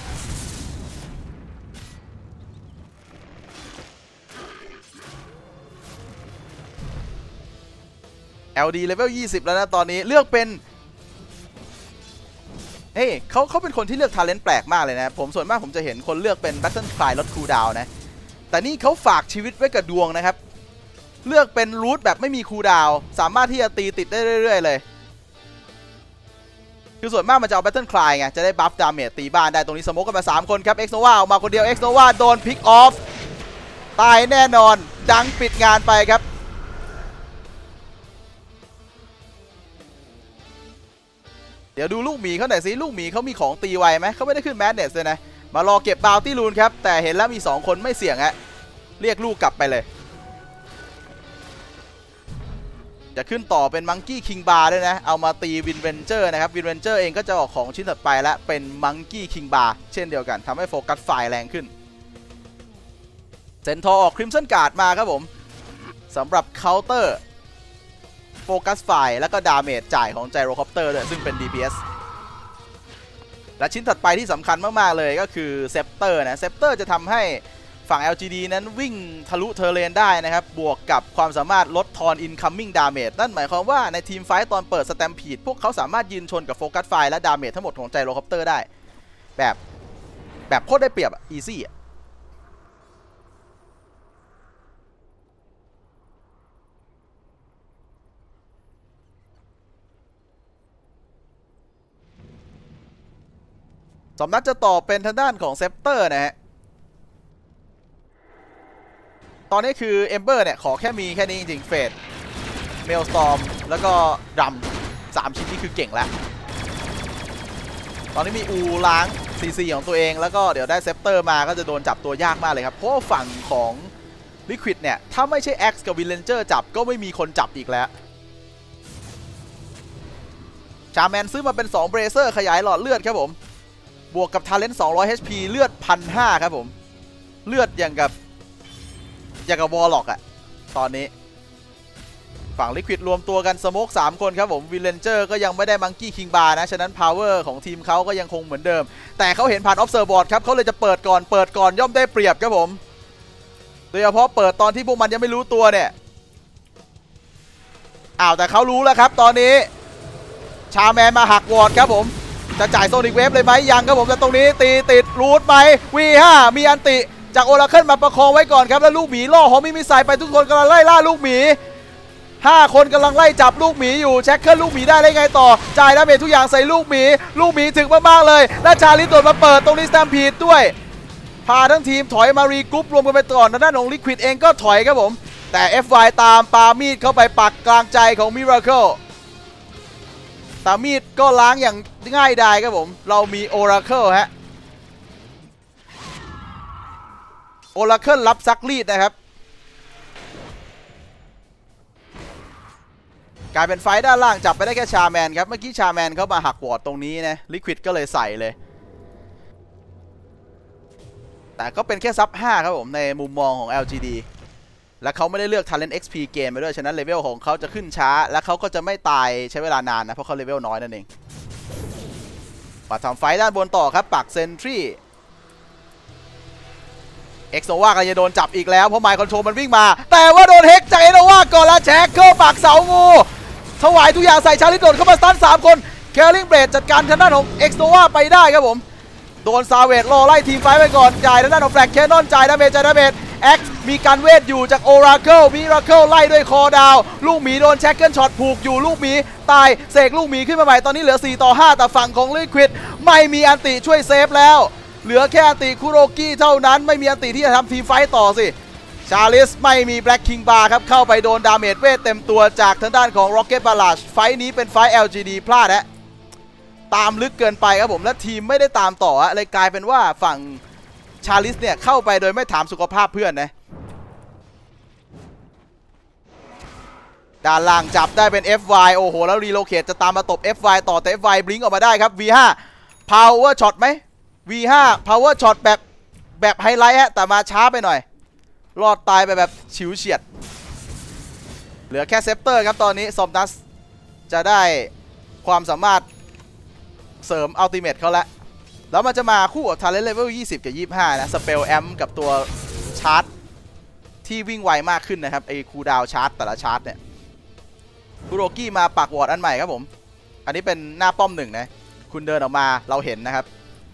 แอล ดี เลเวลยี่สิบแล้วนะตอนนี้เลือกเป็นเฮ้ยเขาเขาเป็นคนที่เลือกทาเลนต์แปลกมากเลยนะผมส่วนมากผมจะเห็นคนเลือกเป็น Battle Cry ลดคูลดาวน์นะแต่นี่เขาฝากชีวิตไว้กับดวงนะครับเลือกเป็นรูทแบบไม่มีคูลดาวน์สามารถที่จะตีติดได้เรื่อยๆเลยคือส่วนมากมันจะเอา Battle Cry ไงจะได้บัฟดาเมจตีบ้านได้ตรงนี้สโมกกันมาสามคนครับ X-Nova ออกมาคนเดียว X-Nova โดนพิกออฟตายแน่นอนดังปิดงานไปครับเดี๋ยวดูลูกหมีเขาหน่อยสิลูกหมีเขามีของตีไวไหมเขาไม่ได้ขึ้นแมดเนสเลยนะมารอเก็บบาวตี้รูนครับแต่เห็นแล้วมีสองคนไม่เสี่ยงฮะเรียกลูกกลับไปเลยจะขึ้นต่อเป็นมังกี้คิงบาร์ด้วยนะเอามาตีวินเวนเจอร์นะครับวินเวนเจอร์เองก็จะออกของชิ้นถัดไปแล้วเป็นมังกี้คิงบาร์เช่นเดียวกันทำให้โฟกัสไฟแรงขึ้นเซนทอร์ออกคริมสันการ์ดมาครับผมสำหรับเคาน์เตอร์โฟกัสไฟแล้วก็ดาเมจจ่ายของไจโรคอปเตอร์ด้วยซึ่งเป็น ดี พี เอส และชิ้นถัดไปที่สำคัญมากๆเลยก็คือเซปเตอร์นะเซปเตอร์จะทำให้ฝั่ง แอล จี ดี นั้นวิ่งทะลุเทอร์เลนได้นะครับบวกกับความสามารถลดทอนอินคัมมิ่งดาเมจนั่นหมายความว่าในทีมไฟต์ตอนเปิดสแตมพีดพวกเขาสามารถยืนชนกับโฟกัสไฟและดาเมจทั้งหมดของไจโรคอปเตอร์ได้แบบแบบโคตรได้เปรียบอีซี่อ่ะสมนักจะต่อเป็นทางด้านของเซปเตอร์นะฮะตอนนี้คือเอมเบอร์เนี่ยขอแค่มีแค่นี้จริงๆเฟดเมลสตอร์มแล้วก็ดัมสามชิ้นนี้คือเก่งแล้วตอนนี้มีอูล้างซีซีของตัวเองแล้วก็เดี๋ยวได้เซปเตอร์มาก็จะโดนจับตัวยากมากเลยครับเพราะฝั่งของลิควิดเนี่ยถ้าไม่ใช่ X กับวิลเลนเจอร์จับก็ไม่มีคนจับอีกแล้วชาแมนซื้อมาเป็นสองเบรเซอร์ขยายหลอดเลือดครับผมบวกกับทาเลนต์สองร้อย เอช พี เลือด หนึ่งพันห้าร้อย ครับผมเลือดอย่างกับอย่างกับวอลล็อกอะตอนนี้ฝั่งลิควิดรวมตัวกันสโมกสามคนครับผมวิลเลนเจอร์ก็ยังไม่ได้มังกี้คิงบาร์นะฉะนั้นพาวเวอร์ของทีมเขาก็ยังคงเหมือนเดิมแต่เขาเห็นผ่านออฟเซอร์บอร์ดครับเขาเลยจะเปิดก่อนเปิดก่อนย่อมได้เปรียบครับผมโดยเฉพาะเปิดตอนที่พวกมันยังไม่รู้ตัวเนี่ยอ้าวแต่เขารู้แล้วครับตอนนี้ชาแมนมาหักวอร์ดครับผมจะจ่ายโซนิกเวฟเลยไหมยังครับผมแต่ตรงนี้ตีติดรูทไหม วี ห้า มีอันติจากโอราเคิลมาประคองไว้ก่อนครับแล้วลูกหมีล่อฮอมมี่มิสไซล์ไปทุกคนกำลังไล่ล่าลูกหมีห้าคนกำลังไล่จับลูกหมีอยู่แช็คเคิลลูกหมีได้ได้ไงต่อจ่ายดาเมจทุกอย่างใส่ลูกหมีลูกหมีถึงมากๆเลยและชาลิสโดดมาเปิดตรงนี้สแตมพีดด้วยพาทั้งทีมถอยมารีกรุ๊ปรวมกันไปก่อนด้านของลิควิดเองก็ถอยครับผมแต่ เอฟ วาย ตามปามีดเข้าไปปักกลางใจของมิราเคิลตามีดก็ล้างอย่างง่ายดายครับผมเรามีโอราเคิลฮะโอราเคิลรับซักรีดนะครับกลายเป็นไฟด้านล่างจับไปได้แค่ชาแมนครับเมื่อกี้ชาแมนเขามาหักวอร์ดตรงนี้นะลิควิดก็เลยใส่เลยแต่ก็เป็นแค่ซับห้าครับผมในมุมมองของ แอล จี ดี และเขาไม่ได้เลือก Talent เอ็กซ์ พี เกมไปด้วยฉะนั้นเลเวลของเขาจะขึ้นช้าและเขาก็จะไม่ตายใช้เวลานานนะเพราะเขาเลเวลน้อยนั่นเองมาทำไฟด้านบนต่อครับปักเซนทรีเอ็กโซวากำลังจะโดนจับอีกแล้วเพราะไมค์คอนโทรลมันวิ่งมาแต่ว่าโดนเฮกจากเอโนวาก่อนแล้วแจ็คเกิลปักเสางูถวายทุกอย่างใส่ชาลิสโดดเข้ามาสตันสามคนแคลริงเบรดจัดการทางด้านของเอ็กโซวาไปได้ครับผมโดนซาเวตรอไล่ทีมไฟไปก่อนจ่ายทางด้านของแฟลกแคนนอนจ่ายดาเมจจ่ายดาเมจแอ็กมีการเวทอยู่จากโอราเคิลมิราเคิลไล่ด้วยคอดาวลูกหมีโดนแช็กเกิลช็อตผูกอยู่ลูกหมีตายเสกลูกหมีขึ้นมาใหม่ตอนนี้เหลือสี่ต่อห้าแต่ฝั่งของลิควิดไม่มีอันติช่วยเซฟแล้วเหลือแค่อันติคุโรกิเท่านั้นไม่มีอันติที่จะทำทีมไฟต่อสิชาลิสไม่มีแบล็กคิงบาร์ครับเข้าไปโดนดาเมจเวทเต็มตัวจากทางด้านของ Rocket Barrage ไฟนี้เป็นไฟ แอล จี ดี พลาดฮะตามลึกเกินไปครับผมและทีมไม่ได้ตามต่อเลยกลายเป็นว่าฝั่งชาลิสเนี่ยเข้าไปโดยไม่ถามสุขภาพเพื่อนนะด้านล่างจับได้เป็น เอฟ วาย โอ้โหแล้วรีโลเคทจะตามมาตบ เอฟ วาย ต่อแต่ เอฟ วาย บลิงก์ออกมาได้ครับ วี ห้า Power Shot ไหม วี ห้า Power Shot แบบแบบไฮไลท์ฮะแต่มาช้าไปหน่อยรอดตายไปแบบฉิวเฉียดเหลือแค่เซปเตอร์ครับตอนนี้ซอมนัสจะได้ความสามารถเสริมอัลติเมทเขาแล้วแล้วมันจะมาคู่กับทาเลนต์เลเวลยี่สิบกับยี่สิบห้านะสเปลแอมกับตัวชาร์จที่วิ่งไวมากขึ้นนะครับไอ้คูลดาวน์ชาร์จแต่ละชาร์จเนี่ยคุโรกิมาปักวอร์ดอันใหม่ครับผมอันนี้เป็นหน้าป้อมหนึ่งนะคุณเดินออกมาเราเห็นนะครับ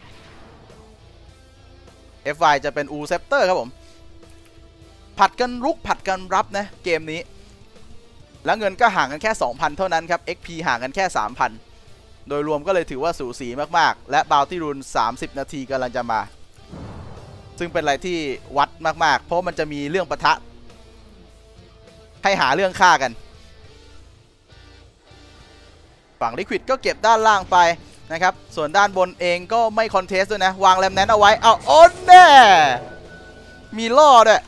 เอฟ วาย จะเป็นอูเซปเตอร์ครับผมผัดกันรุกผัดกันรับนะเกมนี้แล้วเงินก็ห่างกันแค่ สองพัน เท่านั้นครับ เอ็ก พี ห่างกันแค่ สามพัน โดยรวมก็เลยถือว่าสูสีมากๆและบาวตี้รูนสามสิบนาทีกำลังจะมาซึ่งเป็นอะไรที่วัดมากๆเพราะมันจะมีเรื่องปะทะให้หาเรื่องฆ่ากันฝั่งลิควิดก็เก็บด้านล่างไปนะครับส่วนด้านบนเองก็ไม่คอนเทสต์ด้วยนะวางแรมแนนเอาไว้เอาโอนแน่มีล่อด้วย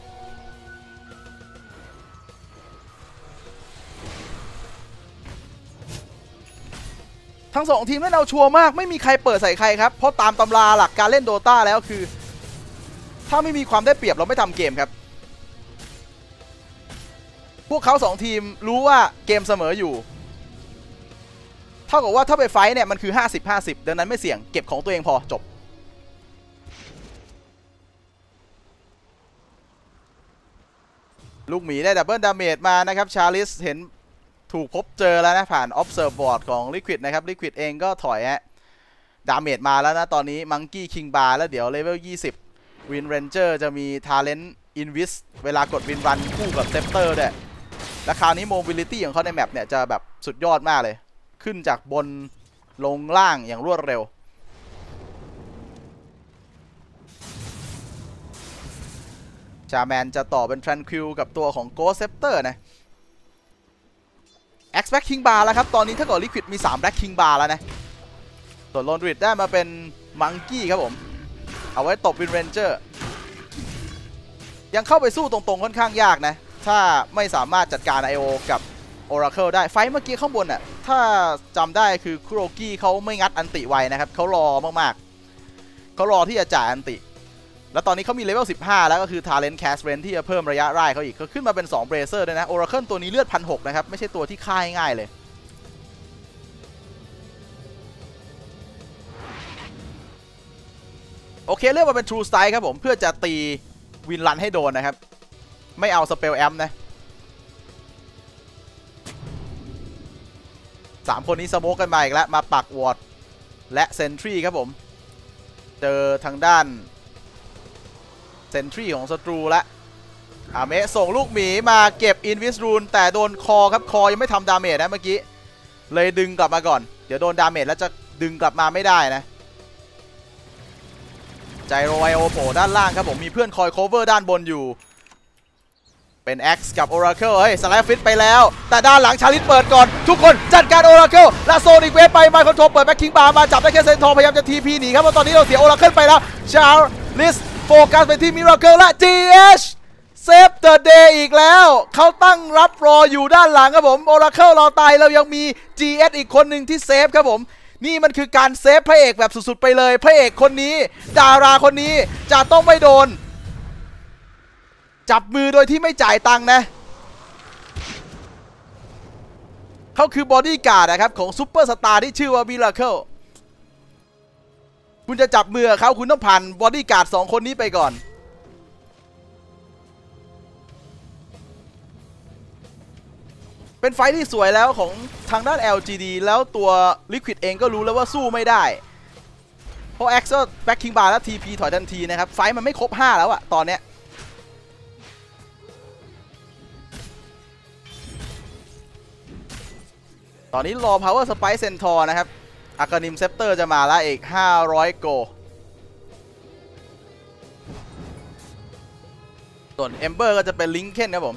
ทั้งสองทีมเล่นเอาชัวร์มากไม่มีใครเปิดใส่ใครครับเพราะตามตำราหลักการเล่นโดตาแล้วคือถ้าไม่มีความได้เปรียบเราไม่ทำเกมครับพวกเขาสองทีมรู้ว่าเกมเสมออยู่เท่ากับว่าถ้าไปไฟท์เนี่ยมันคือ ห้าสิบ ห้าสิบ ดังนั้นไม่เสี่ยงเก็บของตัวเองพอจบลูกหมีได้ดับเบิลดาเมจมานะครับชาลิสเห็นถูกพบเจอแล้วนะผ่าน Observe Board ของ Liquid นะครับ Liquid เองก็ถอยฮะดาเมจมาแล้วนะตอนนี้ Monkey King Bar แล้วเดี๋ยวเลเวลยี่สิบ Wind Ranger จะมี Talent Invis เวลากด Wind Run คู่กับ Scepter ด้วยและคราวนี้ Mobility ของเขาในแมปเนี่ยจะแบบสุดยอดมากเลยขึ้นจากบนลงล่างอย่างรวดเร็วชาแมนจะต่อเป็น Tranquil กับตัวของ Ghost Scepter นะX Black King Bar แล้วครับตอนนี้ถ้าเกิด Liquid มีสาม Black King Bar แล้วนะส่วน Lone Druid ได้มาเป็น Monkey ครับผมเอาไว้ตบ Wind Ranger ยังเข้าไปสู้ตรงๆค่อนข้างยากนะถ้าไม่สามารถจัดการ ไอ โอ กับ Oracle ได้ไฟเมื่อกี้ข้างบนน่ะถ้าจำได้คือคุโรกิเขาไม่งัดอันติไวนะครับเขารอมากๆเขารอที่จะจ่ายอันติแล้วตอนนี้เขามีเลเวลสิบห้าแล้วก็คือ Talent Cast Range ที่จะเพิ่มระยะร่ายเขาอีกเขาขึ้นมาเป็นสอง Bracer ด้วยนะ Oracle ตัวนี้เลือด หนึ่งพันหกร้อย นะครับไม่ใช่ตัวที่ฆ่าง่ายเลยโอเคเลือกมาเป็น True Strike ครับผมเพื่อจะตีวินลันให้โดนนะครับไม่เอา Spell Amp นะสามคนนี้สโมกกันมาอีกแล้วมาปักวอร์ดและเซนทรีครับผมเจอทางด้านเซนทรีของศัตรูและอาเมะส่งลูกหมีมาเก็บอินวิสรูนแต่โดนคอครับคอยังไม่ทำดาเมจนะเมื่อกี้เลยดึงกลับมาก่อนเดี๋ยวโดนดาเมจแล้วจะดึงกลับมาไม่ได้นะไจโรไอโอโผล่ด้านล่างครับผมมีเพื่อนคอยโคเวอร์ด้านบนอยู่เป็น X กับ Oracle เฮ้ยสไลด์ฟิตไปแล้วแต่ด้านหลังชาลิสเปิดก่อนทุกคนจัดการ Oracle และโซนิกเวฟไปมาคอนโทรลเปิดแบ็คคิงบาร์มาจับได้แค่เซนทอร์พยายามจะ ที พี หนีครับตอนนี้เราเสีย Oracle ไปแล้วชาลิสโฟกัสไปที่ Miracle และ จี เอช Save the Day อีกแล้วเขาตั้งรับรออยู่ด้านหลังครับผม Oracle รอตายเรายังมี จี เอช อีกคนหนึ่งที่เซฟครับผมนี่มันคือการเซฟพระเอกแบบสุดๆไปเลยพระเอกคนนี้ดาราคนนี้จะต้องไม่โดนจับมือโดยที่ไม่จ่ายตังค์นะเขาคือบอดี้การ์ดนะครับของซุปเปอร์สตาร์ที่ชื่อว่ามิราเคิลคุณจะจับมือเขาคุณต้องผ่านบอดี้การ์ดสองคนนี้ไปก่อนเป็นไฟที่สวยแล้วของทางด้าน แอล จี ดี แล้วตัว Liquid เองก็รู้แล้วว่าสู้ไม่ได้เพราะ Axe ก็ Backing Bar และ ที พี ถอยทันทีนะครับไฟมันไม่ครบห้าแล้วอะตอนเนี้ยตอนนี้รอ Power Spike Centaur นะครับ Aghanim Scepter จะมาแล้วอีกห้าร้อยโกส่วน Ember ก็จะเป็น Lincoln ครับผม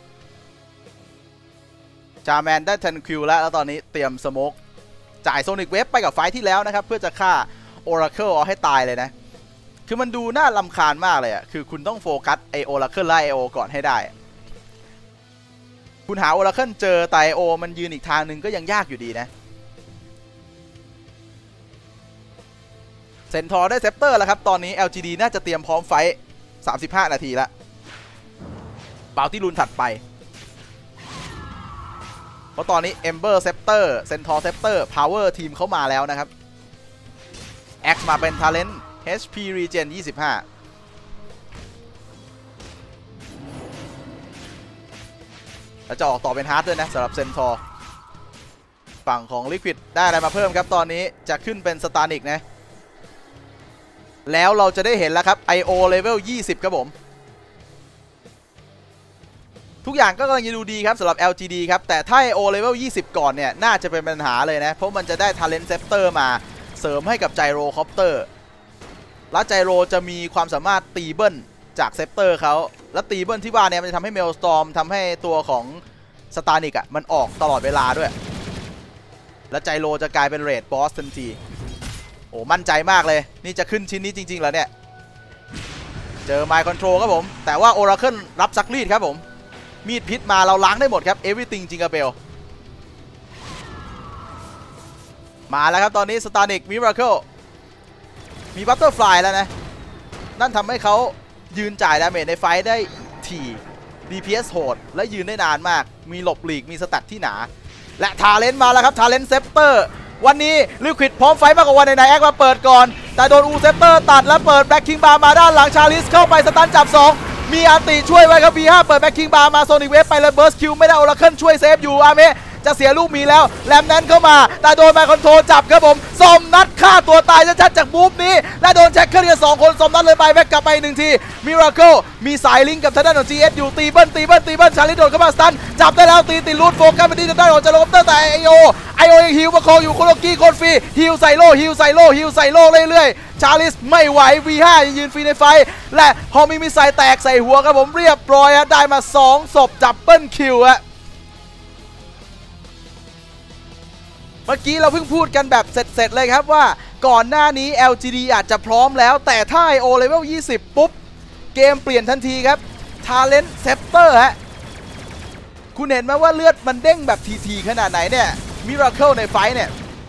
จาแมนได้แทนคิวแล้วแล้วตอนนี้เตรียมสโมกจ่ายโซนิกเวฟไปกับไฟที่แล้วนะครับเพื่อจะฆ่า Oracle เอาให้ตายเลยนะคือมันดูน่ารำคาญมากเลยอ่ะคือคุณต้องโฟกัสไอ Oracle ไล่ ไอ โอ ก่อนให้ได้คุณหา Oracle เจอแต่ ไอ โอ มันยืนอีกทางหนึ่งก็ยังยากอยู่ดีนะเซนทอร์ได้เซปเตอร์แล้วครับตอนนี้ แอล จี ดี น่าจะเตรียมพร้อมไฟสามสิบห้านาทีแล้วเบาที่รุนถัดไปเพราะตอนนี้ Ember Scepter Centaur Scepter Power ทีมเข้ามาแล้วนะครับ X มาเป็น Talent เอช พี Regen ยี่สิบห้าแล้วจะออกต่อเป็น Hard ด้วยนะสำหรับ Centaur ฝั่งของ Liquid ได้อะไรมาเพิ่มครับตอนนี้จะขึ้นเป็น Stanic นะแล้วเราจะได้เห็นแล้วครับ ไอ โอ Level ยี่สิบครับผมทุกอย่างก็กำลังจะดูดีครับสำหรับ แอล จี ดี ครับแต่ถ้า ไอ โอ Level ยี่สิบก่อนเนี่ยน่าจะเป็นปัญหาเลยนะเพราะมันจะได้ Talent Scepter มาเสริมให้กับ Gyrocopter และ Gyro จะมีความสามารถตีเบิ้ลจาก Scepter เขาและตีเบิ้ลที่ว่าเนี่ยมันจะทำให้ Maelstrom ทำให้ตัวของ Stanic อ่ะมันออกตลอดเวลาด้วยและ Gyro จะกลายเป็น Raid Boss ทันทีโอ้มั่นใจมากเลยนี่จะขึ้นชิ้นนี้จริงๆเหรอเนี่ยเจอ Mind Control ครับผมแต่ว่า Oracle รับซักรีดครับผมมีดพิษมาเราล้างได้หมดครับ Everything จิงกาเบลมาแล้วครับตอนนี้ Stanic Miracle มี Butterfly แล้วนะนั่นทำให้เขายืนจ่ายดาเมจในไฟได้ถี่ ดี พี เอส โหดและยืนได้นานมากมีหลบหลีกมีสแตทที่หนาและ Talent มาแล้วครับ Talent Scepter วันนี้ Liquid พร้อมไฟมากกว่าวันในไหนแอคมาเปิดก่อนแต่โดน U Scepter ตัดแล้วเปิด Black King Bar มาด้านหลัง Chalice เข้าไปสตันจับสองมีอันติช่วยไว้ครับ วี ห้า เปิดแบ็คคิงบาร์มาโซนิกเวฟไปเลยเบิร์สคิวไม่ได้ Oracle ช่วยเซฟอยู่อาเมะจะเสียลูกมีแล้วแลมนั้นเข้ามาแต่โดนมาคอนโทรลจับครับผมซอมนัดฆ่าตัวตายชัดๆจากมูฟนี้และโดนแจ็คเกิลกันสองคนซอมนัดเลยไปแบ็คกลับไปหนึ่งทีมิราเคิลมีสายลิงก์กับทางด้านของ จี เอส อยู่ตีเบิ้ลตีเบิ้ลตีเบิ้ลชาลิโดนเข้ามาสตันจับได้แล้วตีติดรูดโฟกัสไปที่ทางด้านของจารคอปเตอร์แต่ไอโอไอโอยังฮิวประคองอยู่โคโลกี้โคนฟรีฮิวใส่โล่ฮิวใส่โล่ฮิวใส่โล่เรื่อยๆชาลิสไม่ไหว วี ห้า ยืนฟรีในไฟและพอมีมิสไซล์แตกใส่หัวครับผมเรียบร้อยฮะได้มาสองศพดับเบิลคิวฮะเมื่อกี้เราเพิ่งพูดกันแบบเสร็จๆเลยครับว่าก่อนหน้านี้ แอล จี ดี อาจจะพร้อมแล้วแต่ถ้า ไอ โอ Level ยี่สิบปุ๊บเกมเปลี่ยนทันทีครับ Talent Scepter ฮะคุณเห็นไหมว่าเลือดมันเด้งแบบทีๆขนาดไหนเนี่ย Miracle ในไฟเนี่ย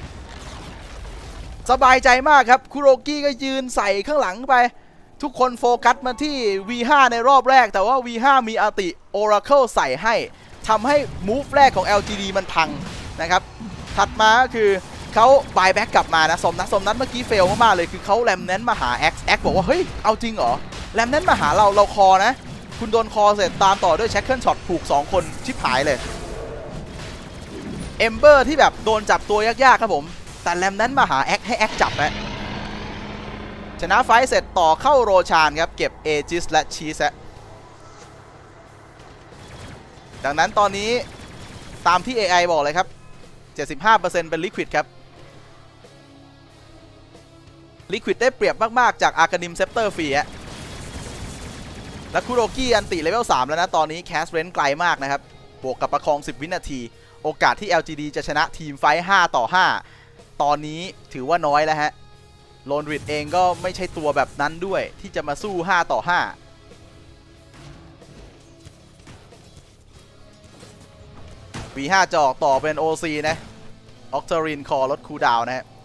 สบายใจมากครับคุโรกิก็ยืนใส่ข้างหลังไปทุกคนโฟกัสมาที่ วี ห้า ในรอบแรกแต่ว่า วี ห้า มีอัลติ Oracle ใส่ให้ทำให้ move แรกของ แอล จี ดี มันพังนะครับถัดมาก็คือเขาบายแบ็กกลับมานะสมนัดสมนัดเมื่อกี้เฟลมากๆเลยคือเขาแรมเน้นมาหา X X บอกว่าเฮ้ยเอาจริงเหรอแรมเน้นมาหาเราเราคอนะคุณโดนคอเสร็จตามต่อด้วยแช็คเกิลช็อตผูกสองคนชิบหายเลยเอมเบอร์ที่แบบโดนจับตัวยากๆครับผมแต่แรมนั้นมาหา X ให้ X จับนะชนะไฟเสร็จต่อเข้าโรชานครับเก็บเอจิสและชีสดังนั้นตอนนี้ตามที่ เอ ไอ บอกเลยครับเจ็ดสิบห้าเปอร์เซ็นต์ เป็น Liquid ครับ Liquid ได้เปรียบมากๆจาก Aghanim Scepter ฟรีฮะและคุโรกิอันติเลเวลสามแล้วนะตอนนี้แคสเรนไกลมากนะครับบวกกับประคองสิบวินาทีโอกาสที่ แอล จี ดี จะชนะทีมไฟห้าต่อห้าตอนนี้ถือว่าน้อยแล้วฮะโลนริดเองก็ไม่ใช่ตัวแบบนั้นด้วยที่จะมาสู้ห้าต่อห้าวี ห้า จะออกต่อเป็น โอ ซี นะออกเทอรินคอลดคูลดาวน์นะฮะ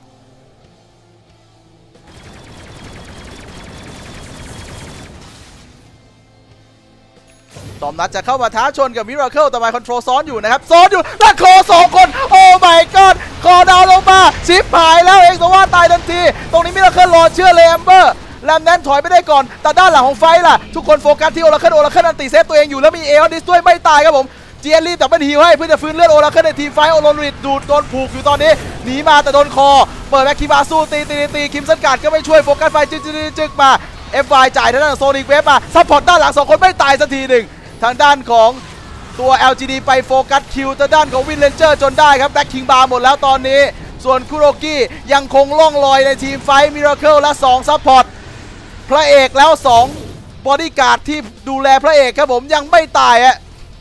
ตอมนัดจะเข้ามาท้าชนกับมิราเคิลแต่ไมค์คอนโทรลซ้อนอยู่นะครับซ้อนอยู่และคอสองคนโอ้ my god คอดาวลงมาชิปหายแล้วเองแต่ว่าตายทันทีตรงนี้มิราเคิลรอเชื่อเลยแอมเบอร์แลมแนนถอยไปได้ก่อนแต่ด้านหลังของไฟล่ะทุกคนโฟกัสที่โอราเคิลโอราเคิลอันตีเซฟตัวเองอยู่แล้วมีเออดิสด้วยไม่ตายครับผมเจียนรีบแต่เป็นฮิวให้เพื่อจะฟื้นเลือดโอราเคิลในทีมไฟโอโรลิดดูดโดนผูกอยู่ตอนนี้หนีมาแต่โดนคอเปิดแบ็คคิบาสู้ตีตีตีคิมสันการ์ดก็ไม่ช่วยโฟกัสไฟจึ๊กจึ๊กจึ๊กมา เอฟ วาย จ่ายทางด้านโซนิกเวฟมาซัพพอร์ตด้านหลังสองคนไม่ตายสักทีหนึ่งทางด้านของตัว แอล จี ดี ไปโฟกัสคิวทางด้านของวินเลนเจอร์จนได้ครับแบ็คคิงบาร์หมดแล้วตอนนี้ส่วนคุโรกิยังคงล่องลอยในทีมไฟมิราเคิลและสองซัพพอร์ตพระเอกแล้วสองบอดี้การ์ดที่ดูแลพระเอกครับผมยังไม่ตายอะ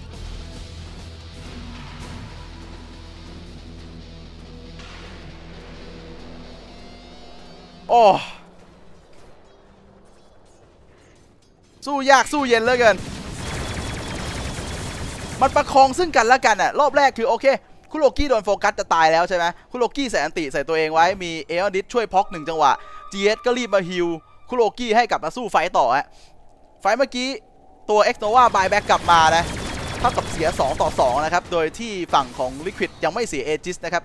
โอ้สู้ยากสู้เย็นเหลือเกินมันประคองซึ่งกันและกันอะรอบแรกคือโอเคคุโรกิโดนโฟกัสจะตายแล้วใช่ไหมคุโรกิใส่อันติใส่ตัวเองไว้มีเออดิสช่วยพ็อกหนึ่งจังหวะ จี เอส ก็รีบมาฮิลคุโรกิให้กลับมาสู้ไฟต่อฮะไฟเมื่อกี้ตัว X Nova บายแบ็กกลับมานะเท่ากับเสียสองต่อสองนะครับโดยที่ฝั่งของ Liquid ยังไม่เสียเอจิสนะครับ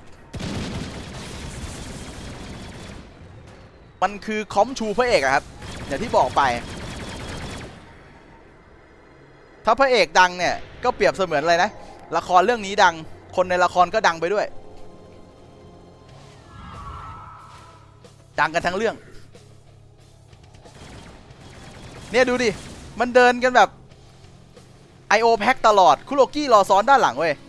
มันคือคอมชูพระเอกอะครับอย่างที่บอกไปถ้าพระเอกดังเนี่ยก็เปรียบเสมือนอะไรนะละครเรื่องนี้ดังคนในละครก็ดังไปด้วยดังกันทั้งเรื่องเนี่ยดูดิมันเดินกันแบบ ไอ โอ แพ็คตลอดคุโรกิรอซ้อนด้านหลังเว้ย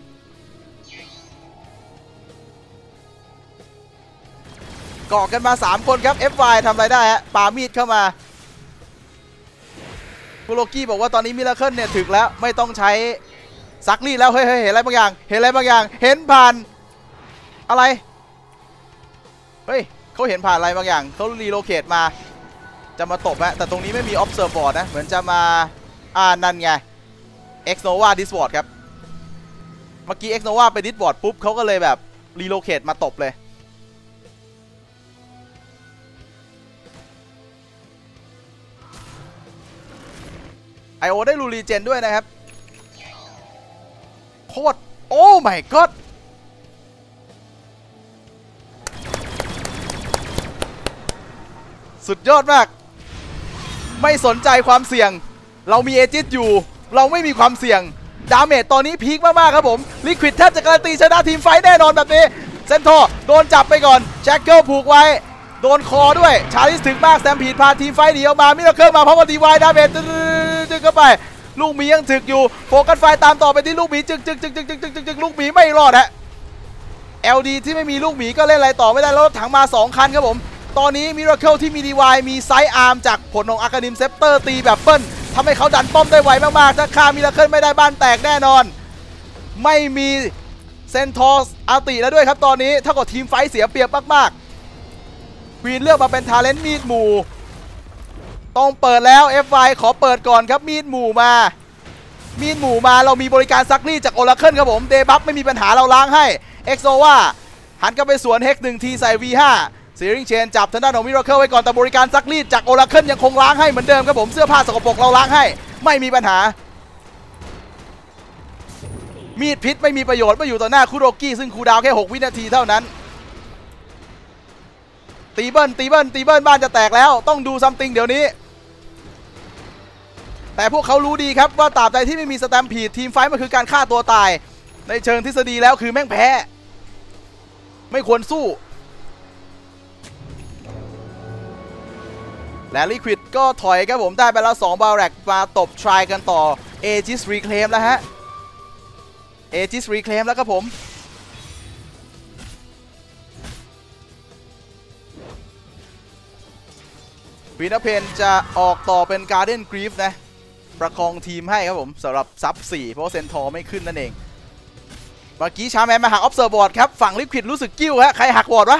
เกาะกันมาสามคนครับ เอฟ วาย ทำอะไรได้ฮะปามีดเข้ามาคุโรกิบอกว่าตอนนี้มิราเคิลเนี่ยถึกแล้วไม่ต้องใช้ซักรีดแล้วเฮ้ยเห็นอะไรบางอย่างเห็นอะไรบางอย่างเห็นผ่านอะไรเฮ้ยเขาเห็นผ่านอะไรบางอย่างเขารีโลเคทมาจะมาตบฮะแต่ตรงนี้ไม่มี observe board นะเหมือนจะมาอ่านั่นไง X Nova disboard ครับเมื่อกี้ X Nova ไป disboard ปุ๊บเขาก็เลยแบบรีโลเคทมาตบเลยไอโอได้รูรีเจนด้วยนะครับโคตรโอ้ my god สุดยอดมากไม่สนใจความเสี่ยงเรามีเอจิสอยู่เราไม่มีความเสี่ยงดาเมจตอนนี้พีคมากๆครับผมลิควิดแทบจะการันตีชนะทีมไฟแน่นอนแบบนี้เซนโตโดนจับไปก่อนแจ็คเกิลผูกไว้โดนคอด้วยชาลิสถึงมากแซมผีดพาทีมไฟหนีออกมามิราเคิลมาพร้อมกับดีวายดาเมจจึ๊กเข้าไปลูกหมียังถึกอยู่โฟกัสไฟตามต่อไปที่ลูกหมีจึ๊กจึ๊กจึ๊กจึ๊กจึ๊กจึ๊กจึ๊กลูกหมีไม่รอดฮะ แอล ดี ที่ไม่มีลูกหมีก็เล่นอะไรต่อไม่ได้แล้วถังมาสองคันครับผมตอนนี้มิราเคิลที่มีดีวายมีไซด์อาร์มจากผลของอาร์คานิมเซปเตอร์ตีแบบเปิ้ลทำให้เขาดันป้อมได้ไวมากๆถ้าฆ่ามิราเคิลไม่ได้บ้านแตกแน่นอนไม่มีเซนทอร์สอาร์ติแล้วด้วยครับตอนนี้เท่ากับทีมไฟเสียเปรียบมากๆควีนเลือกมาเป็นทาเลนต์มีดหมู่ต้องเปิดแล้ว เอฟ วาย ขอเปิดก่อนครับมีดหมู่มามีดหมู่มาเรามีบริการซักรีดจากโอราเคิลครับผมเดบัฟไม่มีปัญหาเราล้างให้เอ็กโซว่าหันกลับไปสวนเฮกหนึ่งทีใส่ วี ห้าซีริงเชนจับทางด้านของมิราเคิลไว้ก่อนแต่บริการซักรีดจากโอราเคิลยังคงล้างให้เหมือนเดิมครับผมเสื้อผ้าสกปรกเราล้างให้ไม่มีปัญหามีดพิษไม่มีประโยชน์ไม่อยู่ต่อหน้าคุโรกิซึ่งคูลดาวน์แค่หกวินาทีเท่านั้นตีเบิ้ลตีเบิ้ลตีเบิ้ลบ้านจะแตกแล้วต้องดูซัมติงเดี๋ยวนี้แต่พวกเขารู้ดีครับว่าตราบใดที่ไม่มีสแตมพีดทีมไฟมันคือการฆ่าตัวตายในเชิงทฤษฎีแล้วคือแม่งแพ้ไม่ควรสู้และลิควิดก็ถอยครับผมได้ไปแล้วสองบาร์แร็กมาตบทรายกันต่อเอจิสรีเคลมแล้วฮะเอจิสรีเคลมแล้วครับผมวีนาเพนจะออกต่อเป็นการ์เด้นกรีฟนะประคองทีมให้ครับผมสำหรับซับสี่เพราะเซนทอร์ไม่ขึ้นนั่นเองเมื่อกี้ชาแมนมาหักออฟเซอร์บอร์ดครับฝั่งลิควิดรู้สึกกิ้วฮะใครหักวอร์ดวะ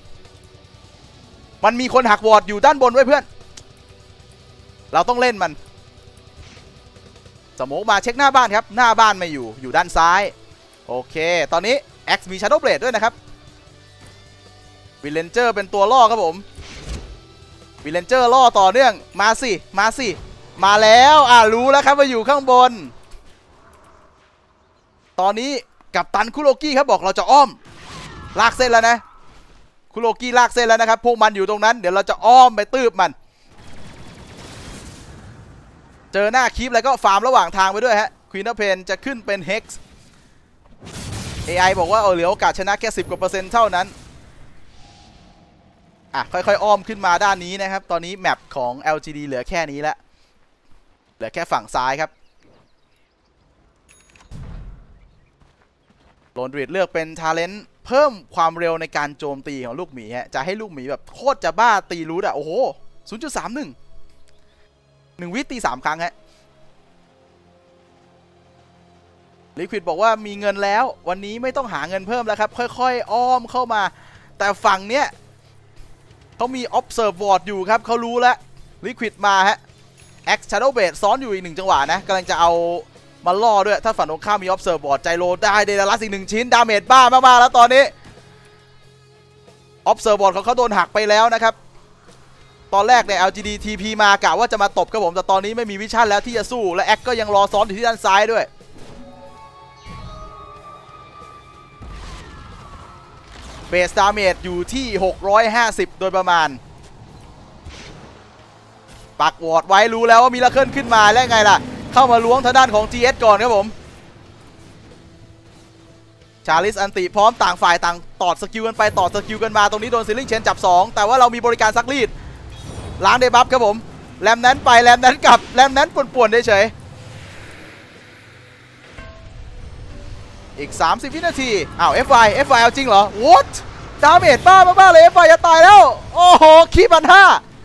มันมีคนหักวอร์ดอยู่ด้านบนไว้เพื่อนเราต้องเล่นมันสโมกมาเช็คหน้าบ้านครับหน้าบ้านไม่อยู่อยู่ด้านซ้ายโอเคตอนนี้ X มี Shadow Blade ด้วยนะครับวิลเลนเจอร์เป็นตัวล่อครับผมวิลเลนเจอร์ล่อต่อเนื่องมาสิมาสิมาแล้วอ่ารู้แล้วครับว่าอยู่ข้างบนตอนนี้กัปตันคุโรกิครับบอกเราจะอ้อมลากเส้นแล้วนะคุโรกิลากเส้นแล้วนะครับพวกมันอยู่ตรงนั้นเดี๋ยวเราจะอ้อมไปตืบมันเจอหน้าคีปแล้วก็ฟาร์มระหว่างทางไปด้วยฮะควีนเพนจะขึ้นเป็น Hex เอ ไอ บอกว่าเอาเหลือโอกาสชนะแค่สิบกว่าเปอร์เซ็นต์เท่านั้นอ่ะค่อยๆอ้อมขึ้นมาด้านนี้นะครับตอนนี้แมปของ แอล จี ดี เหลือแค่นี้แล้วเหลือแค่ฝั่งซ้ายครับโรนดริดเลือกเป็นทาเลนต์เพิ่มความเร็วในการโจมตีของลูกหมีฮะจะให้ลูกหมีแบบโคตรจะบ้าตีรูทอ่ะโอ้โห ศูนย์จุดสามหนึ่ง หนึ่งวิตีสามครั้งฮะลิควิดบอกว่ามีเงินแล้ววันนี้ไม่ต้องหาเงินเพิ่มแล้วครับค่อยๆอ้อมเข้ามาแต่ฝั่งเนี้ยเขามี observe ward อยู่ครับเขารู้แล้วลิควิดมาฮะ X Shadow Blade ซ้อนอยู่อีกหนึ่งจังหวะนะกำลังจะเอามาล่อด้วยถ้าฝั่งตรงข้ามมี observe ward ใจโลได้เดลลัสอีกหนึ่งชิ้นดาเมจบ้ามากๆแล้วตอนนี้ observe ward ของเขาโดนหักไปแล้วนะครับตอนแรกเนี่ย แอล จี ดี ที พี มากะว่าจะมาตบครับผมแต่ตอนนี้ไม่มีวิชั่นแล้วที่จะสู้และ X ก็ยังรอซ้อนอยู่ที่ด้านซ้ายด้วยเบสดาเมจอยู่ที่หกร้อยห้าสิบโดยประมาณปักวอร์ดไว้รู้แล้วว่ามีลักเคิลขึ้นมาแล้วไงล่ะเข้ามาล้วงทางด้านของ จี เอส ก่อนครับผมชาลิสอันติพร้อมต่างฝ่ายต่างตอดสกิลกันไปตอดสกิลกันมาตรงนี้โดนซิลลิงเชนจับสองแต่ว่าเรามีบริการซักรีดล้างเดบัฟครับผมแรมนั้นไปแรมนั้นกลับแรมนั้นป่วนๆเฉยอีกสามสิบวินาทีอ้าว เอฟ วาย เอฟ วาย เอาจริงเหรอ what ดาเมจบ้ามากๆเลย เอฟ วาย จะตายแล้วโอ้โหคีบันห้า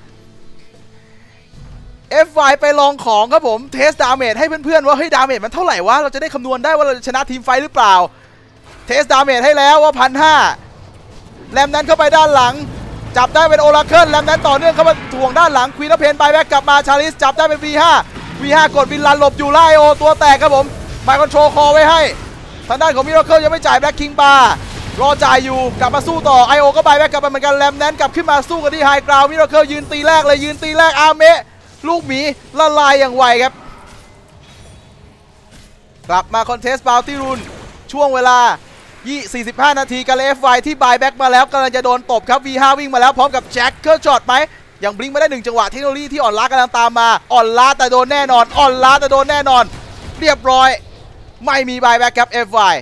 เอฟ วาย ไปลองของครับผมเทสดาเมจให้เพื่อนๆว่าเฮ้ยดาเมจมันเท่าไหร่วะเราจะได้คำนวณได้ว่าเราจะชนะทีมไฟหรือเปล่าเทสดาเมจให้แล้วว่า หนึ่งพันห้าร้อย แรมนั้นเข้าไปด้านหลังจับได้เป็นโอราเคิลแรมนั้นต่อเนื่องเข้ามาถ่วงด้านหลังควีนเพนไปแบ็กกลับมาชาลิสจับได้เป็น วี ห้า วี ห้า กดวินลันหลบอยู่ไล่โอตัวแตกครับผมไมค์คอนโทรลคอไว้ให้ทางด้านของมิราเคิลยังไม่จ่ายแบ็คคิงบาร์รอจ่ายอยู่กลับมาสู้ต่อ ไอ โอ ก็ไปแบ็กกลับมาเหมือนกันแรมนั้นกลับขึ้นมาสู้กันที่ไฮกราวด์มิราเคิลยืนตีแรกเลยยืนตีแรกอาเมะลูกหมีละลายอย่างไวครับกลับมาคอนเทสต์บาวตี้รูนช่วงเวลาสี่สิบห้านาทีกันเลย เอฟ วาย ที่บายแบ็กมาแล้วกำลังจะโดนตบครับ วี ห้า วิ่งมาแล้วพร้อมกับแจ็คเคิลช็อตไหมยังบลิงก์ไม่ได้หนึ่งจังหวะเทคโนโลยีที่อ่อนล้ากำลังตามมาอ่อนล้าแต่โดนแน่นอนอ่อนล้าแต่โดนแน่นอนเรียบร้อยไม่มีบายแบ็กครับ เอฟ วาย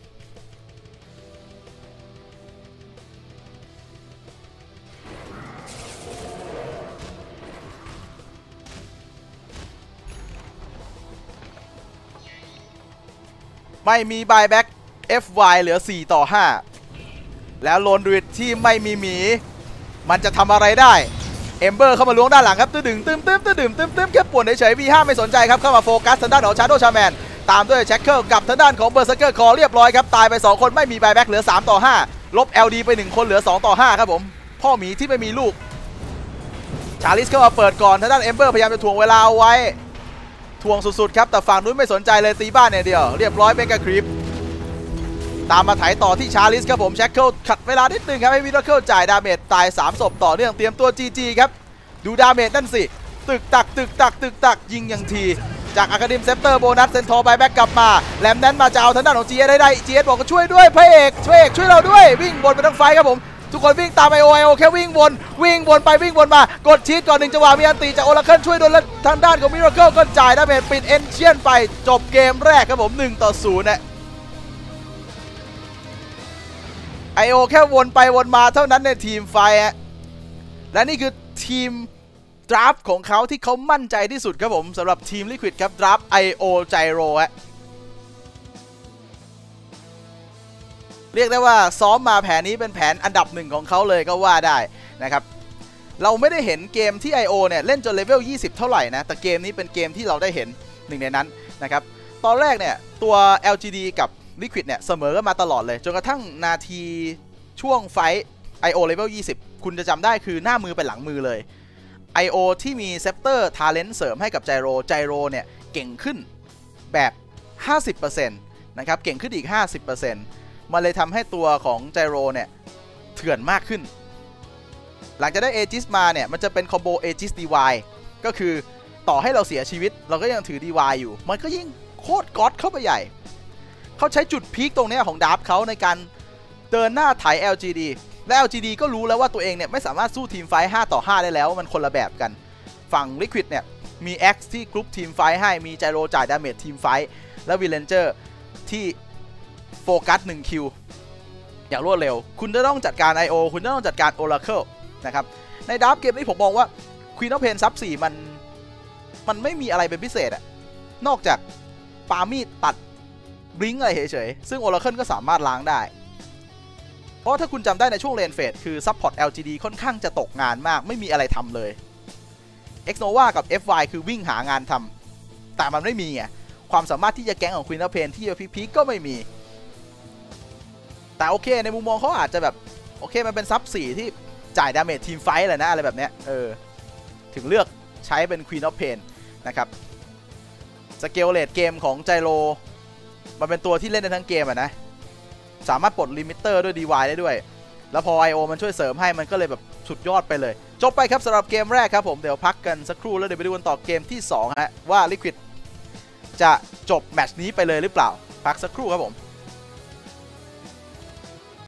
ไม่มีบายแบ็ก เอฟ วาย เหลือสี่ต่อห้าแล้วโลนดริดที่ไม่มีหมีมันจะทำอะไรได้เอมเบอร์เข้ามาล้วงด้านหลังครับตื้อดึงตื้มตื้มตื้อดึงตื้มตื้มแค่ป่วนเฉยๆ วี ห้า ไม่สนใจครับเข้ามาโฟกัสทางด้านของชาโดว์ชาแมนตามด้วยแช็คเกิลกับทางด้านของเบอร์เซอร์เกอร์คอเรียบร้อยครับตายไปสองคนไม่มีบายแบ็กเหลือสามต่อห้าลบ แอล ดี ไปหนึ่งคนเหลือสองต่อห้าครับผมพ่อหมีที่ไม่มีลูกชาลิสเข้ามาเปิดก่อนทางด้านเอมเบอร์พยายามจะถ่วงเวลาเอาไว้ถ่วงสุดๆครับแต่ฝั่งนู้นไม่สนใจเลยตีบ้านเนี่ยเดียวเรียบร้อยเป็นกระคริปตามมาถ่ายต่อที่ชาลิสครับผมแช็คเกิลขัดเวลานิดนึงครับให้มิราเคิลจ่ายดาเมจตายสามศพต่อเนื่องเตรียมตัว จี จี ครับดูดาเมจนั่นสิตึกตักตึกตักตึกตักยิงอย่างทีจากอะคาเดมเซปเตอร์โบนัสเซนทอร์ไบแบ็กกลับมาแลมนั้นมาจะเอาทางด้านของ จี เอส ได้ได้ จี เอส บอกก็ช่วยด้วยพระเอกช่วยเอกช่วยเราด้วยวิ่งวนไปทั้งไฟครับผมทุกคนวิ่งตาม ไอ โอ ไอ โอ แค่วิ่งวนวิ่งวนไปวิ่งวนมากดชีตก่อนหนึ่งจังหวะมีอันตีจากโอราเคิลช่วยโดนแล้วทางด้านของมิราเคิลก็จ่ายดาเมจปิดเอนเชียนไปจบเกมแรกครับผมหนึ่งต่อศูนย์นะไอ โอ แค่วนไปวนมาเท่านั้นในทีมไฟฮะและนี่คือทีมดราฟของเขาที่เขามั่นใจที่สุดครับผมสำหรับทีม Liquid ครับดราฟ ไอ โอ Gyro ฮะเรียกได้ว่าซ้อมมาแผนนี้เป็นแผนอันดับหนึ่งของเขาเลยก็ว่าได้นะครับเราไม่ได้เห็นเกมที่ ไอ โอ เนี่ยเล่นจนเลเวลยี่สิบเท่าไหร่นะแต่เกมนี้เป็นเกมที่เราได้เห็นหนึ่งในนั้นนะครับตอนแรกเนี่ยตัว แอล จี ดี กับ Liquid เนี่ยเสมอกันมาตลอดเลยจนกระทั่งนาทีช่วงไฟท์ ไอ โอ เลเวลยี่สิบคุณจะจำได้คือหน้ามือเป็นหลังมือเลย ไอ โอ ที่มีเซปเตอร์ทาเลนต์เสริมให้กับไจโรไจโรเนี่ยเก่งขึ้นแบบ ห้าสิบเปอร์เซ็นต์ นะครับเก่งขึ้นอีก ห้าสิบเปอร์เซ็นต์ มันเลยทำให้ตัวของไจโรเนี่ยเถื่อนมากขึ้นหลังจากได้เอจิสมาเนี่ยมันจะเป็นคอมโบเอจิส ดี วาย ก็คือต่อให้เราเสียชีวิตเราก็ยังถือ ดี วาย อยู่มันก็ยิ่งโคตรก๊อตเข้าไปใหญ่เขาใช้จุดพีคตรงนี้ของดาร์ฟเขาในการเดินหน้าไถ แอล จี ดี และ แอล จี ดี ก็รู้แล้วว่าตัวเองเนี่ยไม่สามารถสู้ทีมไฟท์ห้าต่อห้าได้แล้วมันคนละแบบกันฝั่ง Liquid เนี่ยมี X ที่กรุ๊ปทีมไฟท์ให้มีไจโรจ่ายดาเมจทีมไฟท์แล้ววีเลนเจอร์ที่โฟกัสหนึ่งคิวอย่างรวดเร็วคุณจะต้องจัดการ ไอ โอ คุณจะต้องจัดการ Oracle นะครับในดราฟเกมนี้ผมมองว่า Queen of Pain ซับสี่มันมันไม่มีอะไรเป็นพิเศษอะนอกจากปามีดตัดบลิงอะไรเฉยๆซึ่ง Oracle ก็สามารถล้างได้เพราะถ้าคุณจำได้ในช่วงเลนเฟสคือซัพพอร์ต แอล จี ดี ค่อนข้างจะตกงานมากไม่มีอะไรทำเลย Xnova กับ เอฟ วาย คือวิ่งหางานทำแต่มันไม่มีไงความสามารถที่จะแก๊งของ Queen of Pain ที่จะพีคๆก็ไม่มีแต่โอเคในมุมมองเขาอาจจะแบบโอเคมันเป็นซับสี่ที่จ่ายดาเมจทีมไฟท์แหละนะอะไรแบบเนี้ยเออถึงเลือกใช้เป็น Queen of Pain นะครับสเกลเลตเกมของไจโรมันเป็นตัวที่เล่นได้ทั้งเกมอะนะสามารถปลดลิมิเตอร์ด้วย ดี วาย ได้ด้วยแล้วพอ ไอ โอ มันช่วยเสริมให้มันก็เลยแบบสุดยอดไปเลยจบไปครับสำหรับเกมแรกครับผมเดี๋ยวพักกันสักครู่แล้วเดี๋ยวไปดูกันต่อเกมที่สองฮะว่า Liquid จะจบแมตช์นี้ไปเลยหรือเปล่าพักสักครู่ครับผม